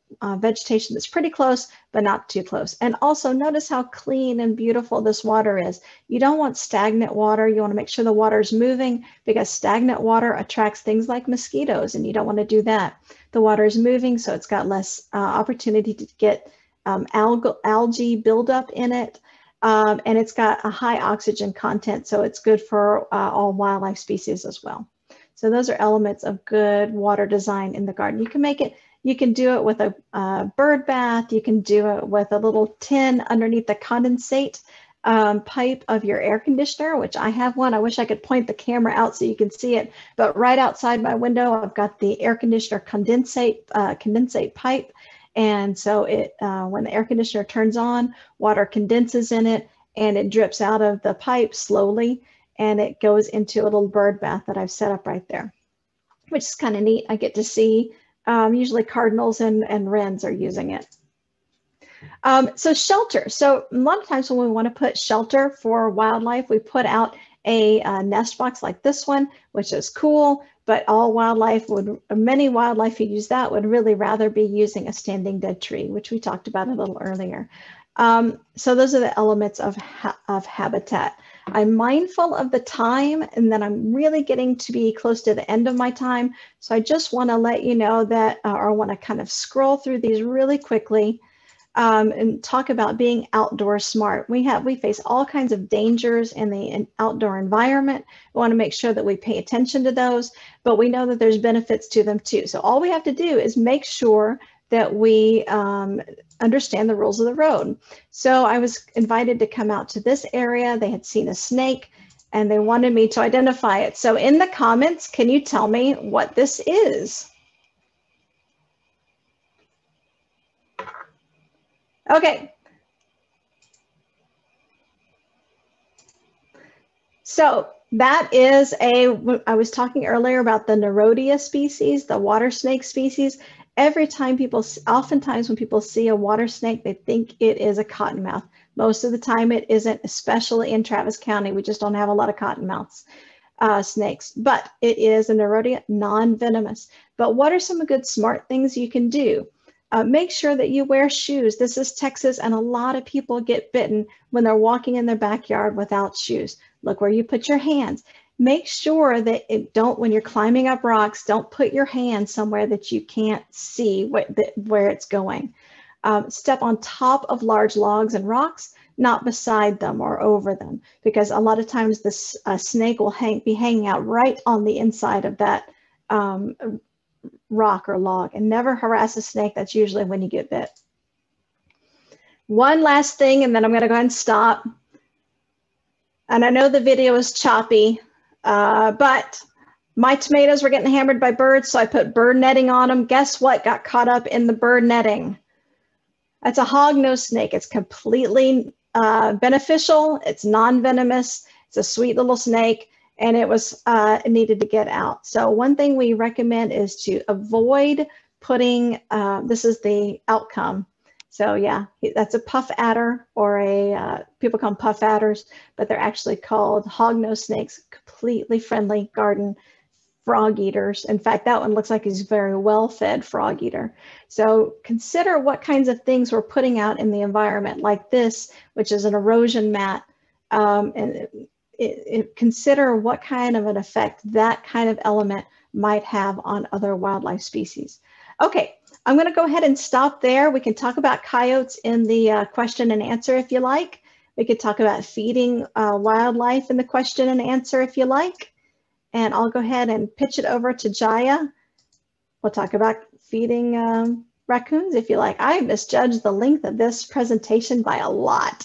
uh, vegetation that's pretty close, but not too close. And also notice how clean and beautiful this water is. You don't want stagnant water. You want to make sure the water is moving, because stagnant water attracts things like mosquitoes, and you don't want to do that. The water is moving, so it's got less uh, opportunity to get um, algal algae buildup in it. Um, and it's got a high oxygen content, so it's good for uh, all wildlife species as well. So those are elements of good water design in the garden. You can make it, you can do it with a uh, bird bath. You can do it with a little tin underneath the condensate um, pipe of your air conditioner, which I have one. I wish I could point the camera out so you can see it, but right outside my window, I've got the air conditioner condensate, uh, condensate pipe. And so it, uh, when the air conditioner turns on, water condenses in it and it drips out of the pipe slowly, and it goes into a little bird bath that I've set up right there, which is kind of neat. I get to see, um, usually cardinals and, and wrens are using it. Um, so shelter. So a lot of times when we want to put shelter for wildlife, we put out a, a nest box like this one, which is cool, but all wildlife would, many wildlife who use that would really rather be using a standing dead tree, which we talked about a little earlier. Um, so those are the elements of, ha of habitat. I'm mindful of the time, and then I'm really getting to be close to the end of my time. So I just want to let you know that, uh, or I want to kind of scroll through these really quickly. Um, and talk about being outdoor smart. We have, we face all kinds of dangers in the in outdoor environment. We want to make sure that we pay attention to those, but we know that there's benefits to them too. So all we have to do is make sure that we um, understand the rules of the road. So I was invited to come out to this area. They had seen a snake and they wanted me to identify it. So in the comments, can you tell me what this is? Okay. So that is a, I was talking earlier about the Nerodia species, the water snake species. Every time people, oftentimes when people see a water snake, they think it is a cottonmouth. Most of the time it isn't, especially in Travis County. We just don't have a lot of cottonmouths. Uh, snakes, but it is a Nerodia, non-venomous. But what are some good smart things you can do? Uh, make sure that you wear shoes. This is Texas, and a lot of people get bitten when they're walking in their backyard without shoes. Look where you put your hands. Make sure that it don't, when you're climbing up rocks, don't put your hand somewhere that you can't see what, the, where it's going. Um, step on top of large logs and rocks, not beside them or over them, because a lot of times this uh, snake will hang, be hanging out right on the inside of that um, rock or log. And never harass a snake. That's usually when you get bit. One last thing, and then I'm going to go ahead and stop. And I know the video is choppy, uh, but my tomatoes were getting hammered by birds, so I put bird netting on them. Guess what got caught up in the bird netting? That's a hognose snake. It's completely uh, beneficial. It's non-venomous. It's a sweet little snake, and it was uh, it needed to get out. So one thing we recommend is to avoid putting, uh, this is the outcome. So yeah, that's a puff adder, or a, uh, people call them puff adders, but they're actually called hognose snakes, completely friendly garden frog eaters. In fact, that one looks like he's a very well-fed frog eater. So consider what kinds of things we're putting out in the environment, like this, which is an erosion mat, um, and it, it, it, consider what kind of an effect that kind of element might have on other wildlife species. Okay, I'm going to go ahead and stop there. We can talk about coyotes in the uh, question and answer if you like. We could talk about feeding uh, wildlife in the question and answer if you like. And I'll go ahead and pitch it over to Jaya. We'll talk about feeding um, raccoons if you like. I misjudged the length of this presentation by a lot.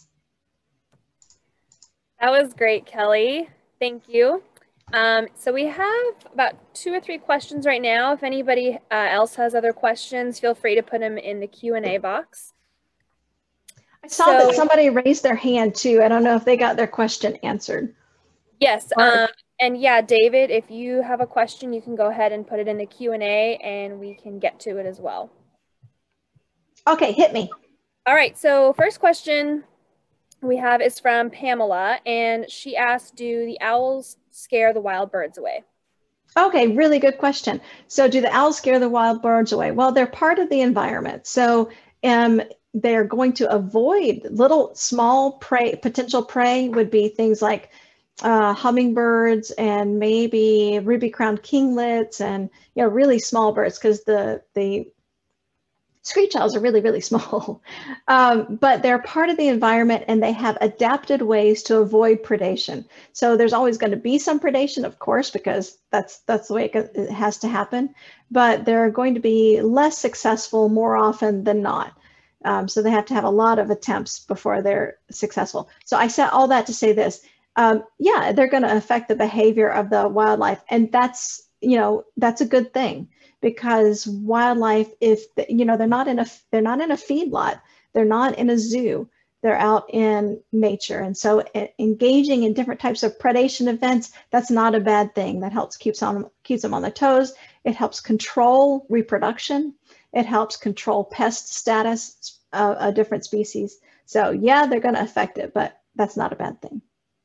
That was great, Kelly. Thank you. Um, so we have about two or three questions right now. If anybody uh, else has other questions, feel free to put them in the Q and A box. I saw so, that somebody raised their hand too. I don't know if they got their question answered. Yes. Or, um, and yeah, David, if you have a question, you can go ahead and put it in the Q and A and we can get to it as well. Okay, hit me. All right. So first question we have is from Pamela, and she asked, do the owls scare the wild birds away? Okay, really good question. So do the owls scare the wild birds away? Well, they're part of the environment. So um, they're going to avoid little small prey, potential prey would be things like uh, hummingbirds and maybe ruby-crowned kinglets and, you know, really small birds, because the, the screech owls are really, really small, um, but they're part of the environment and they have adapted ways to avoid predation. So there's always going to be some predation, of course, because that's that's the way it, it has to happen, but they're going to be less successful more often than not. Um, so they have to have a lot of attempts before they're successful. So I said all that to say this. Um, yeah, they're going to affect the behavior of the wildlife, and that's, you know, that's a good thing. Because wildlife, if you know, they're not in a they're not in a feedlot, they're not in a zoo, they're out in nature, and so engaging in different types of predation events, that's not a bad thing. That helps keeps on keeps them on their toes. It helps control reproduction. It helps control pest status of, of different species. So yeah, they're going to affect it, but that's not a bad thing.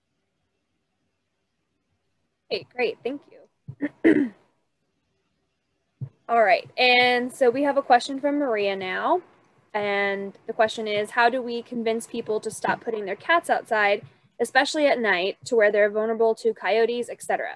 Okay, great, thank you. All right, and so we have a question from Maria now. And the question is, how do we convince people to stop putting their cats outside, especially at night, to where they're vulnerable to coyotes, et cetera?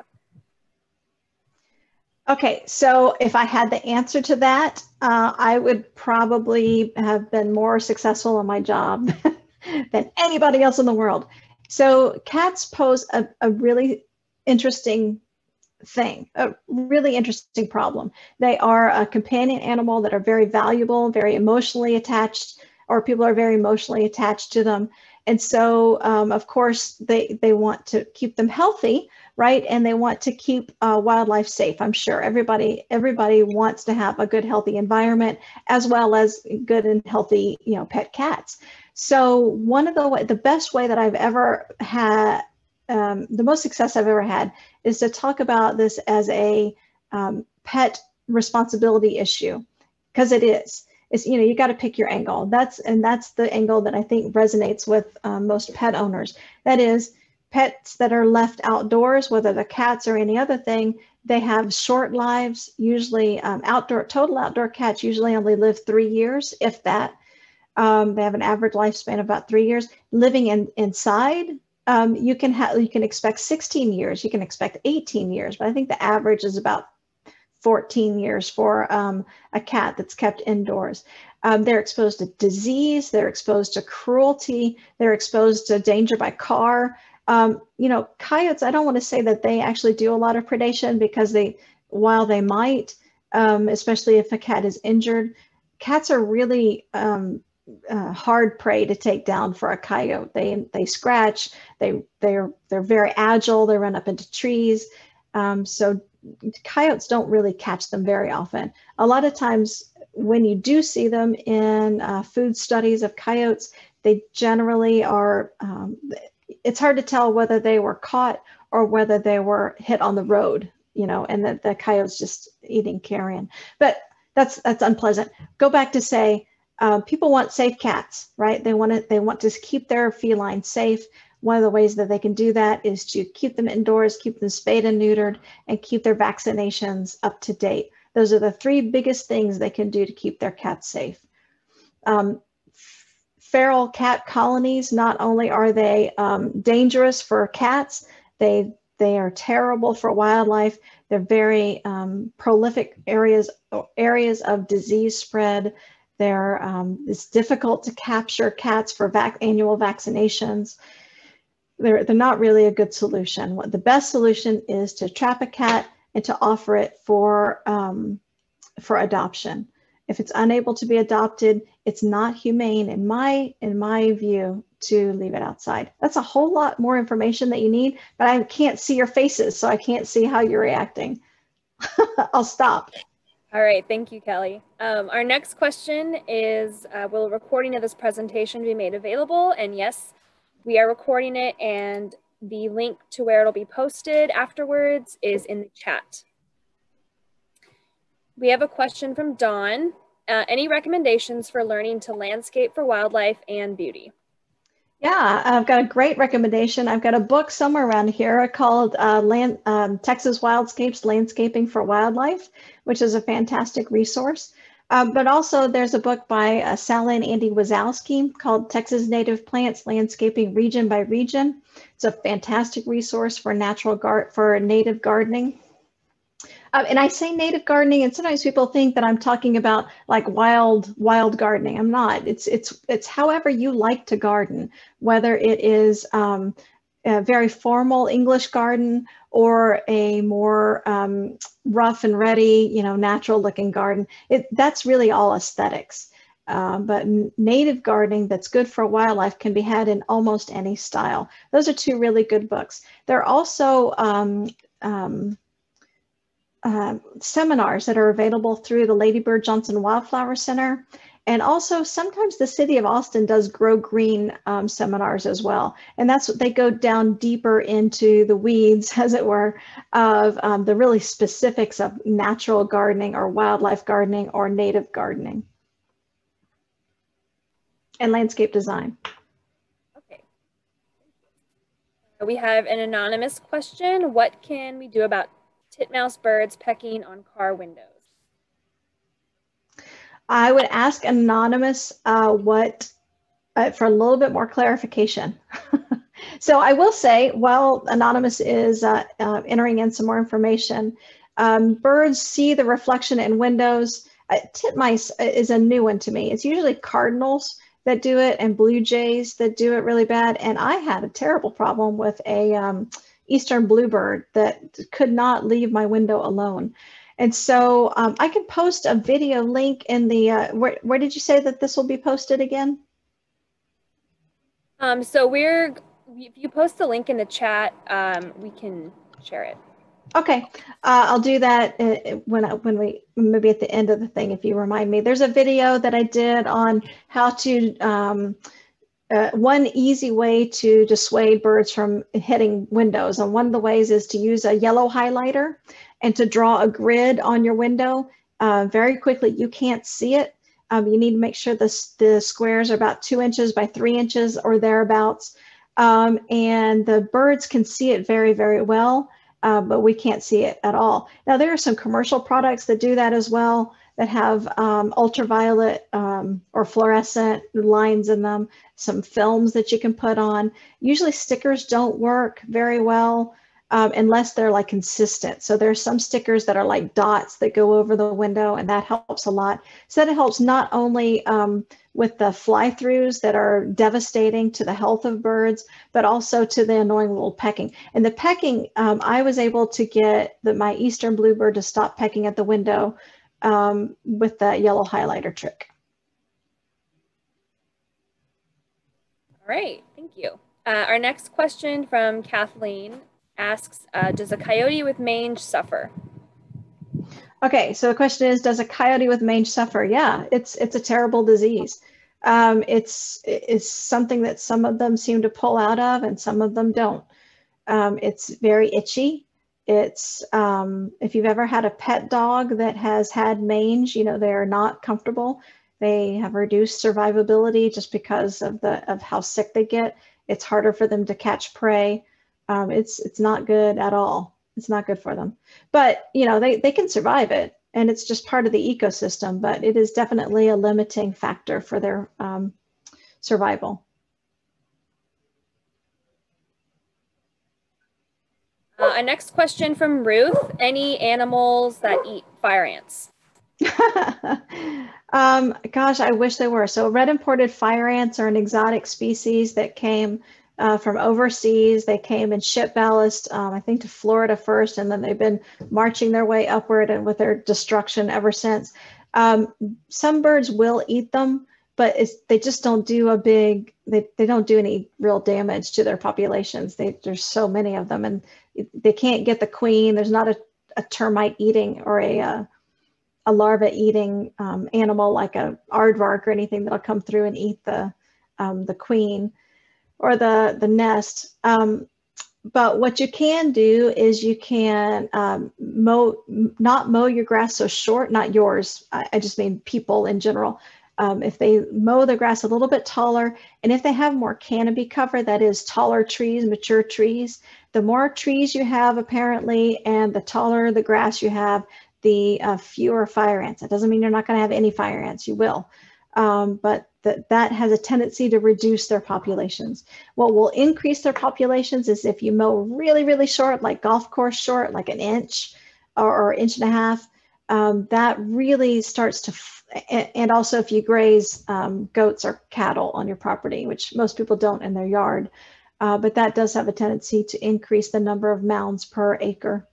Okay, so if I had the answer to that, uh, I would probably have been more successful in my job than anybody else in the world. So cats pose a, a really interesting thing, a really interesting problem. They are a companion animal that are very valuable, very emotionally attached, or people are very emotionally attached to them. And so, um, of course, they, they want to keep them healthy, right? And they want to keep uh, wildlife safe. I'm sure everybody everybody wants to have a good, healthy environment, as well as good and healthy, you know, pet cats. So one of the the best way that I've ever had, um, the most success I've ever had, is to talk about this as a um, pet responsibility issue, because it is. It's, you know, you got to pick your angle. That's and that's the angle that I think resonates with um, most pet owners. That is, pets that are left outdoors, whether they're cats or any other thing, they have short lives. Usually, um, outdoor total outdoor cats usually only live three years, if that. Um, they have an average lifespan of about three years. Living in inside, um, you can have you can expect sixteen years. You can expect eighteen years, but I think the average is about fourteen years for um, a cat that's kept indoors. Um, they're exposed to disease, they're exposed to cruelty, they're exposed to danger by car. Um, you know, coyotes, I don't want to say that they actually do a lot of predation, because they, while they might, um, especially if a cat is injured, cats are really um, uh, hard prey to take down for a coyote. They they scratch, they they're they're very agile, they run up into trees. Um, so coyotes don't really catch them very often. A lot of times when you do see them in uh, food studies of coyotes, they generally are, um, it's hard to tell whether they were caught or whether they were hit on the road, you know, and that the coyote's just eating carrion. But that's that's unpleasant. Go back to say, uh, people want safe cats, right? They want to, they want to keep their feline safe. One of the ways that they can do that is to keep them indoors, keep them spayed and neutered, and keep their vaccinations up to date. Those are the three biggest things they can do to keep their cats safe. Um, feral cat colonies, not only are they um, dangerous for cats, they, they are terrible for wildlife. They're very um, prolific areas, areas of disease spread. They're, um, it's difficult to capture cats for vac annual vaccinations. They're, they're not really a good solution. What the best solution is to trap a cat and to offer it for, um, for adoption. If it's unable to be adopted, it's not humane, in my, in my view, to leave it outside. That's a whole lot more information that you need, but I can't see your faces, so I can't see how you're reacting. I'll stop. All right, thank you, Kelly. Um, our next question is, uh, will a recording of this presentation be made available? And yes, we are recording it, and the link to where it'll be posted afterwards is in the chat. We have a question from Dawn. Uh, any recommendations for learning to landscape for wildlife and beauty? Yeah, I've got a great recommendation. I've got a book somewhere around here called uh, Land, um, Texas Wildscapes, Landscaping for Wildlife, which is a fantastic resource. Um, but also there's a book by uh, Sally and Andy Wazowski called Texas Native Plants, Landscaping Region by Region. It's a fantastic resource for natural gar for native gardening. Um, and I say native gardening, and sometimes people think that I'm talking about like wild, wild gardening. I'm not. It's it's it's however you like to garden, whether it is um, a very formal English garden or a more um, rough and ready, you know, natural looking garden. It that's really all aesthetics. Um, but native gardening that's good for wildlife can be had in almost any style. Those are two really good books. There are also um, um, Uh, seminars that are available through the Lady Bird Johnson Wildflower Center. And also sometimes the city of Austin does grow green um, seminars as well. And that's what they go down deeper into the weeds, as it were, of um, the really specifics of natural gardening or wildlife gardening or native gardening and landscape design. Okay. We have an anonymous question. What can we do about titmouse birds pecking on car windows? I would ask anonymous uh, what, uh, for a little bit more clarification. So I will say, while anonymous is uh, uh, entering in some more information, um, birds see the reflection in windows. Uh, titmice is a new one to me. It's usually cardinals that do it and blue jays that do it really bad. And I had a terrible problem with a um, eastern bluebird that could not leave my window alone. And so um, I can post a video link in the, uh, where, where did you say that this will be posted again? Um, so we're, if you post the link in the chat, um, we can share it. Okay, uh, I'll do that when, when we, maybe at the end of the thing, if you remind me. There's a video that I did on how to, um, Uh, one easy way to dissuade birds from hitting windows. And one of the ways is to use a yellow highlighter and to draw a grid on your window uh, very quickly. You can't see it. Um, you need to make sure the, the squares are about two inches by three inches or thereabouts. Um, and the birds can see it very, very well, uh, but we can't see it at all. Now, there are some commercial products that do that as well, that have um, ultraviolet um, or fluorescent lines in them, some films that you can put on. Usually stickers don't work very well um, unless they're like consistent. So there's some stickers that are like dots that go over the window, and that helps a lot. So that it helps not only um, with the fly-throughs that are devastating to the health of birds, but also to the annoying little pecking. And the pecking, um, I was able to get the, my eastern bluebird to stop pecking at the window Um, with the yellow highlighter trick. All right, thank you. Uh, our next question from Kathleen asks, uh, does a coyote with mange suffer? Okay, so the question is, does a coyote with mange suffer? Yeah, it's it's a terrible disease. Um, it's it's something that some of them seem to pull out of and some of them don't. Um, it's very itchy. It's, um, if you've ever had a pet dog that has had mange, you know, they're not comfortable. They have reduced survivability just because of the of how sick they get. It's harder for them to catch prey. Um, it's it's not good at all. It's not good for them. But, you know, they, they can survive it, and it's just part of the ecosystem, but it is definitely a limiting factor for their um, survival. Uh, our next question from Ruth, any animals that eat fire ants? um, gosh, I wish they were. So red imported fire ants are an exotic species that came uh, from overseas. They came in ship ballast, um, I think to Florida first, and then they've been marching their way upward and with their destruction ever since. Um, some birds will eat them, but it's, they just don't do a big, they, they don't do any real damage to their populations. They, there's so many of them, and they can't get the queen. There's not a, a termite eating or a, uh, a larva eating um, animal like a aardvark or anything that'll come through and eat the, um, the queen or the, the nest. Um, but what you can do is you can um, mow, not mow your grass so short, not yours. I, I just mean people in general. Um, if they mow the grass a little bit taller, and if they have more canopy cover, that is taller trees, mature trees, the more trees you have apparently, and the taller the grass you have, the uh, fewer fire ants. That doesn't mean you're not going to have any fire ants, you will. Um, but that, that has a tendency to reduce their populations. What will increase their populations is if you mow really, really short, like golf course short, like an inch or, or inch and a half, um, that really starts to, f and also if you graze um, goats or cattle on your property, which most people don't in their yard, uh, but that does have a tendency to increase the number of mounds per acre.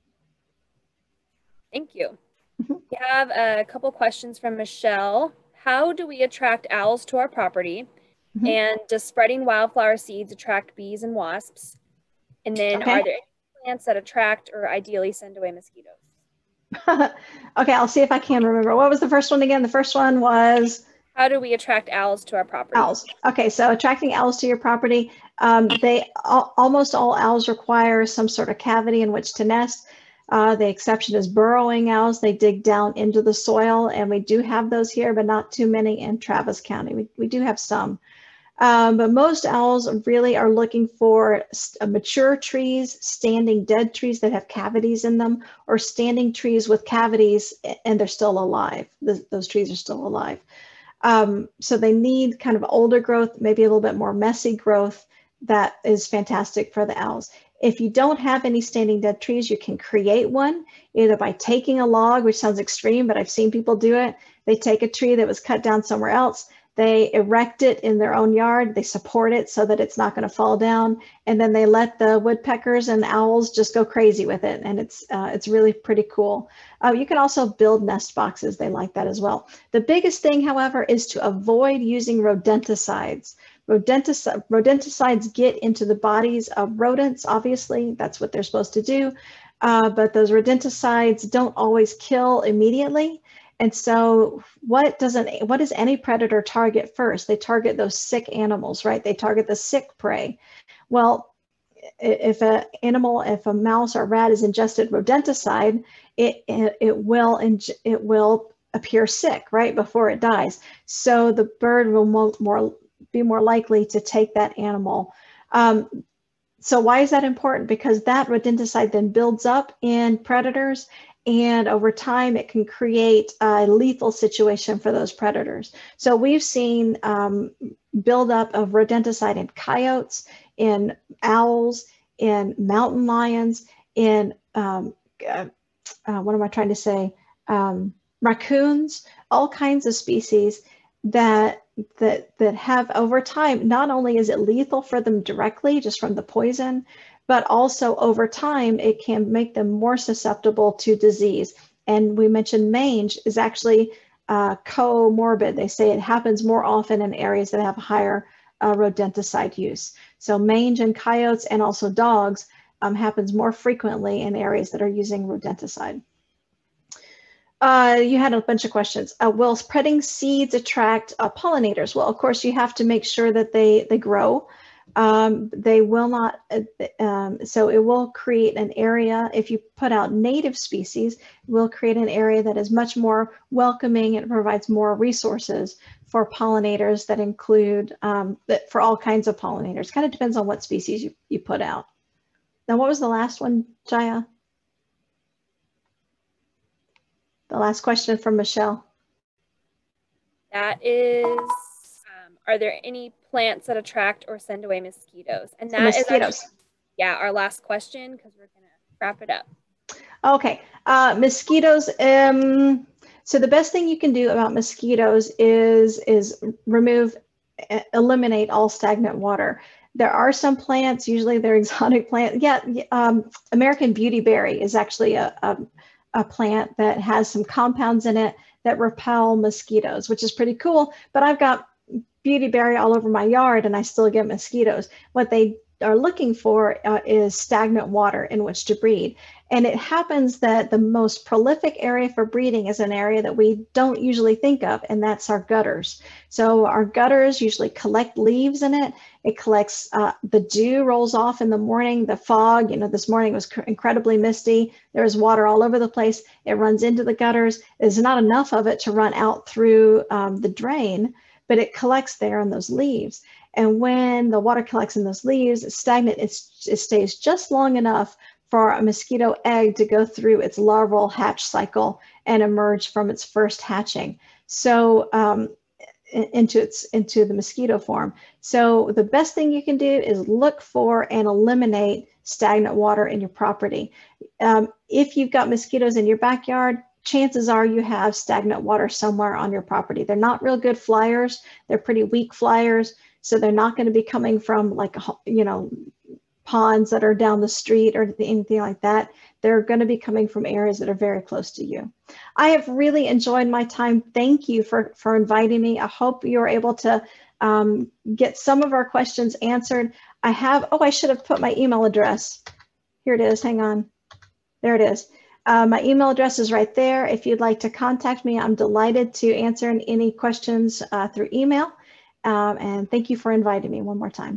Thank you. We have a couple questions from Michelle. How do we attract owls to our property? Mm-hmm. And does spreading wildflower seeds attract bees and wasps? And then okay. Are there any plants that attract or ideally send away mosquitoes? Okay, I'll see if I can remember. What was the first one again? The first one was? How do we attract owls to our property? Owls. Okay, so attracting owls to your property. Um, they all, almost all owls require some sort of cavity in which to nest. Uh, the exception is burrowing owls. They dig down into the soil, and we do have those here, but not too many in Travis County. We, we do have some. Um, but most owls really are looking for uh, mature trees, standing dead trees that have cavities in them, or standing trees with cavities and they're still alive. The, those trees are still alive. Um, so they need kind of older growth, maybe a little bit more messy growth that is fantastic for the owls. If you don't have any standing dead trees, you can create one either by taking a log, which sounds extreme, but I've seen people do it. They take a tree that was cut down somewhere else, they erect it in their own yard, they support it so that it's not going to fall down, and then they let the woodpeckers and owls just go crazy with it, and it's uh, it's really pretty cool. Uh, you can also build nest boxes. They like that as well. The biggest thing, however, is to avoid using rodenticides. Rodentic- rodenticides get into the bodies of rodents, obviously, that's what they're supposed to do, uh, but those rodenticides don't always kill immediately. And so what does, an, what does any predator target first? They target those sick animals, right? They target the sick prey. Well, if an animal, if a mouse or rat is ingested rodenticide, it, it, it, will, it will appear sick right before it dies. So the bird will more, more be more likely to take that animal. Um, so why is that important? Because that rodenticide then builds up in predators, and over time it can create a lethal situation for those predators. So we've seen um, buildup of rodenticide in coyotes, in owls, in mountain lions, in, um, uh, uh, what am I trying to say, um, raccoons, all kinds of species that that that have over time, not only is it lethal for them directly just from the poison, but also over time it can make them more susceptible to disease. And we mentioned mange is actually uh, comorbid. They say it happens more often in areas that have higher uh, rodenticide use. So mange in coyotes and also dogs um, happens more frequently in areas that are using rodenticide. Uh, you had a bunch of questions. Uh, will spreading seeds attract uh, pollinators? Well, of course, you have to make sure that they, they grow. Um, they will not, uh, um, so it will create an area. If you put out native species, it will create an area that is much more welcoming and provides more resources for pollinators that include, um, that for all kinds of pollinators. Kind of depends on what species you, you put out. Now, what was the last one, Jaya? The last question from Michelle. That is, um, are there any plants that attract or send away mosquitoes? And that mosquitoes. Is actually, yeah, our last question, because we're going to wrap it up. Okay, uh, mosquitoes. Um, so the best thing you can do about mosquitoes is, is remove, eliminate all stagnant water. There are some plants, usually they're exotic plants. Yeah, um, American beautyberry is actually a, a a plant that has some compounds in it that repel mosquitoes, which is pretty cool. But I've got beautyberry all over my yard and I still get mosquitoes. What they are looking for uh, is stagnant water in which to breed. And it happens that the most prolific area for breeding is an area that we don't usually think of, and that's our gutters. So our gutters usually collect leaves in it. It collects, uh, the dew rolls off in the morning, the fog, you know, this morning was incredibly misty. There was water all over the place. It runs into the gutters. There's not enough of it to run out through um, the drain, but it collects there in those leaves. And when the water collects in those leaves, it's stagnant, it's, it stays just long enough for a mosquito egg to go through its larval hatch cycle and emerge from its first hatching. So um, into its into the mosquito form. So the best thing you can do is look for and eliminate stagnant water in your property. Um, if you've got mosquitoes in your backyard, chances are you have stagnant water somewhere on your property. They're not real good flyers. They're pretty weak flyers. So they're not going to be coming from, like, you know, ponds that are down the street or anything like that. They're going to be coming from areas that are very close to you. I have really enjoyed my time. Thank you for, for inviting me. I hope you're able to um, get some of our questions answered. I have, oh, I should have put my email address. Here it is. Hang on. There it is. Uh, my email address is right there. If you'd like to contact me, I'm delighted to answer any questions uh, through email. Um, and thank you for inviting me one more time.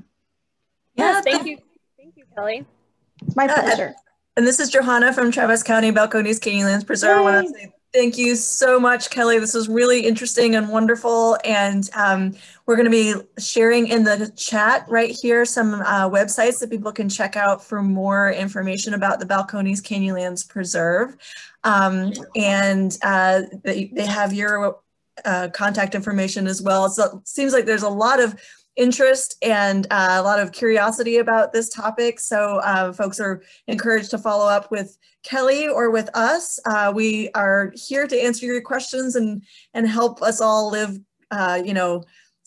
Yes, thank you. Thank you, Kelly. It's my pleasure. Uh, and this is Johanna from Travis County Balcones Canyonlands Preserve. I want to say thank you so much, Kelly. This was really interesting and wonderful. And um, we're going to be sharing in the chat right here some uh, websites that people can check out for more information about the Balcones Canyonlands Preserve. Um, and uh, they, they have your uh, contact information as well. So it seems like there's a lot of interest and uh, a lot of curiosity about this topic. So uh, folks are encouraged to follow up with Kelly or with us. Uh, we are here to answer your questions and, and help us all live, uh, you know,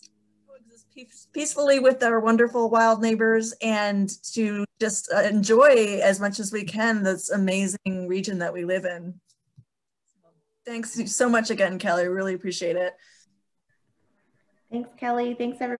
peacefully with our wonderful wild neighbors and to just uh, enjoy as much as we can this amazing region that we live in. Thanks so much again, Kelly. Really appreciate it. Thanks, Kelly. Thanks, everyone.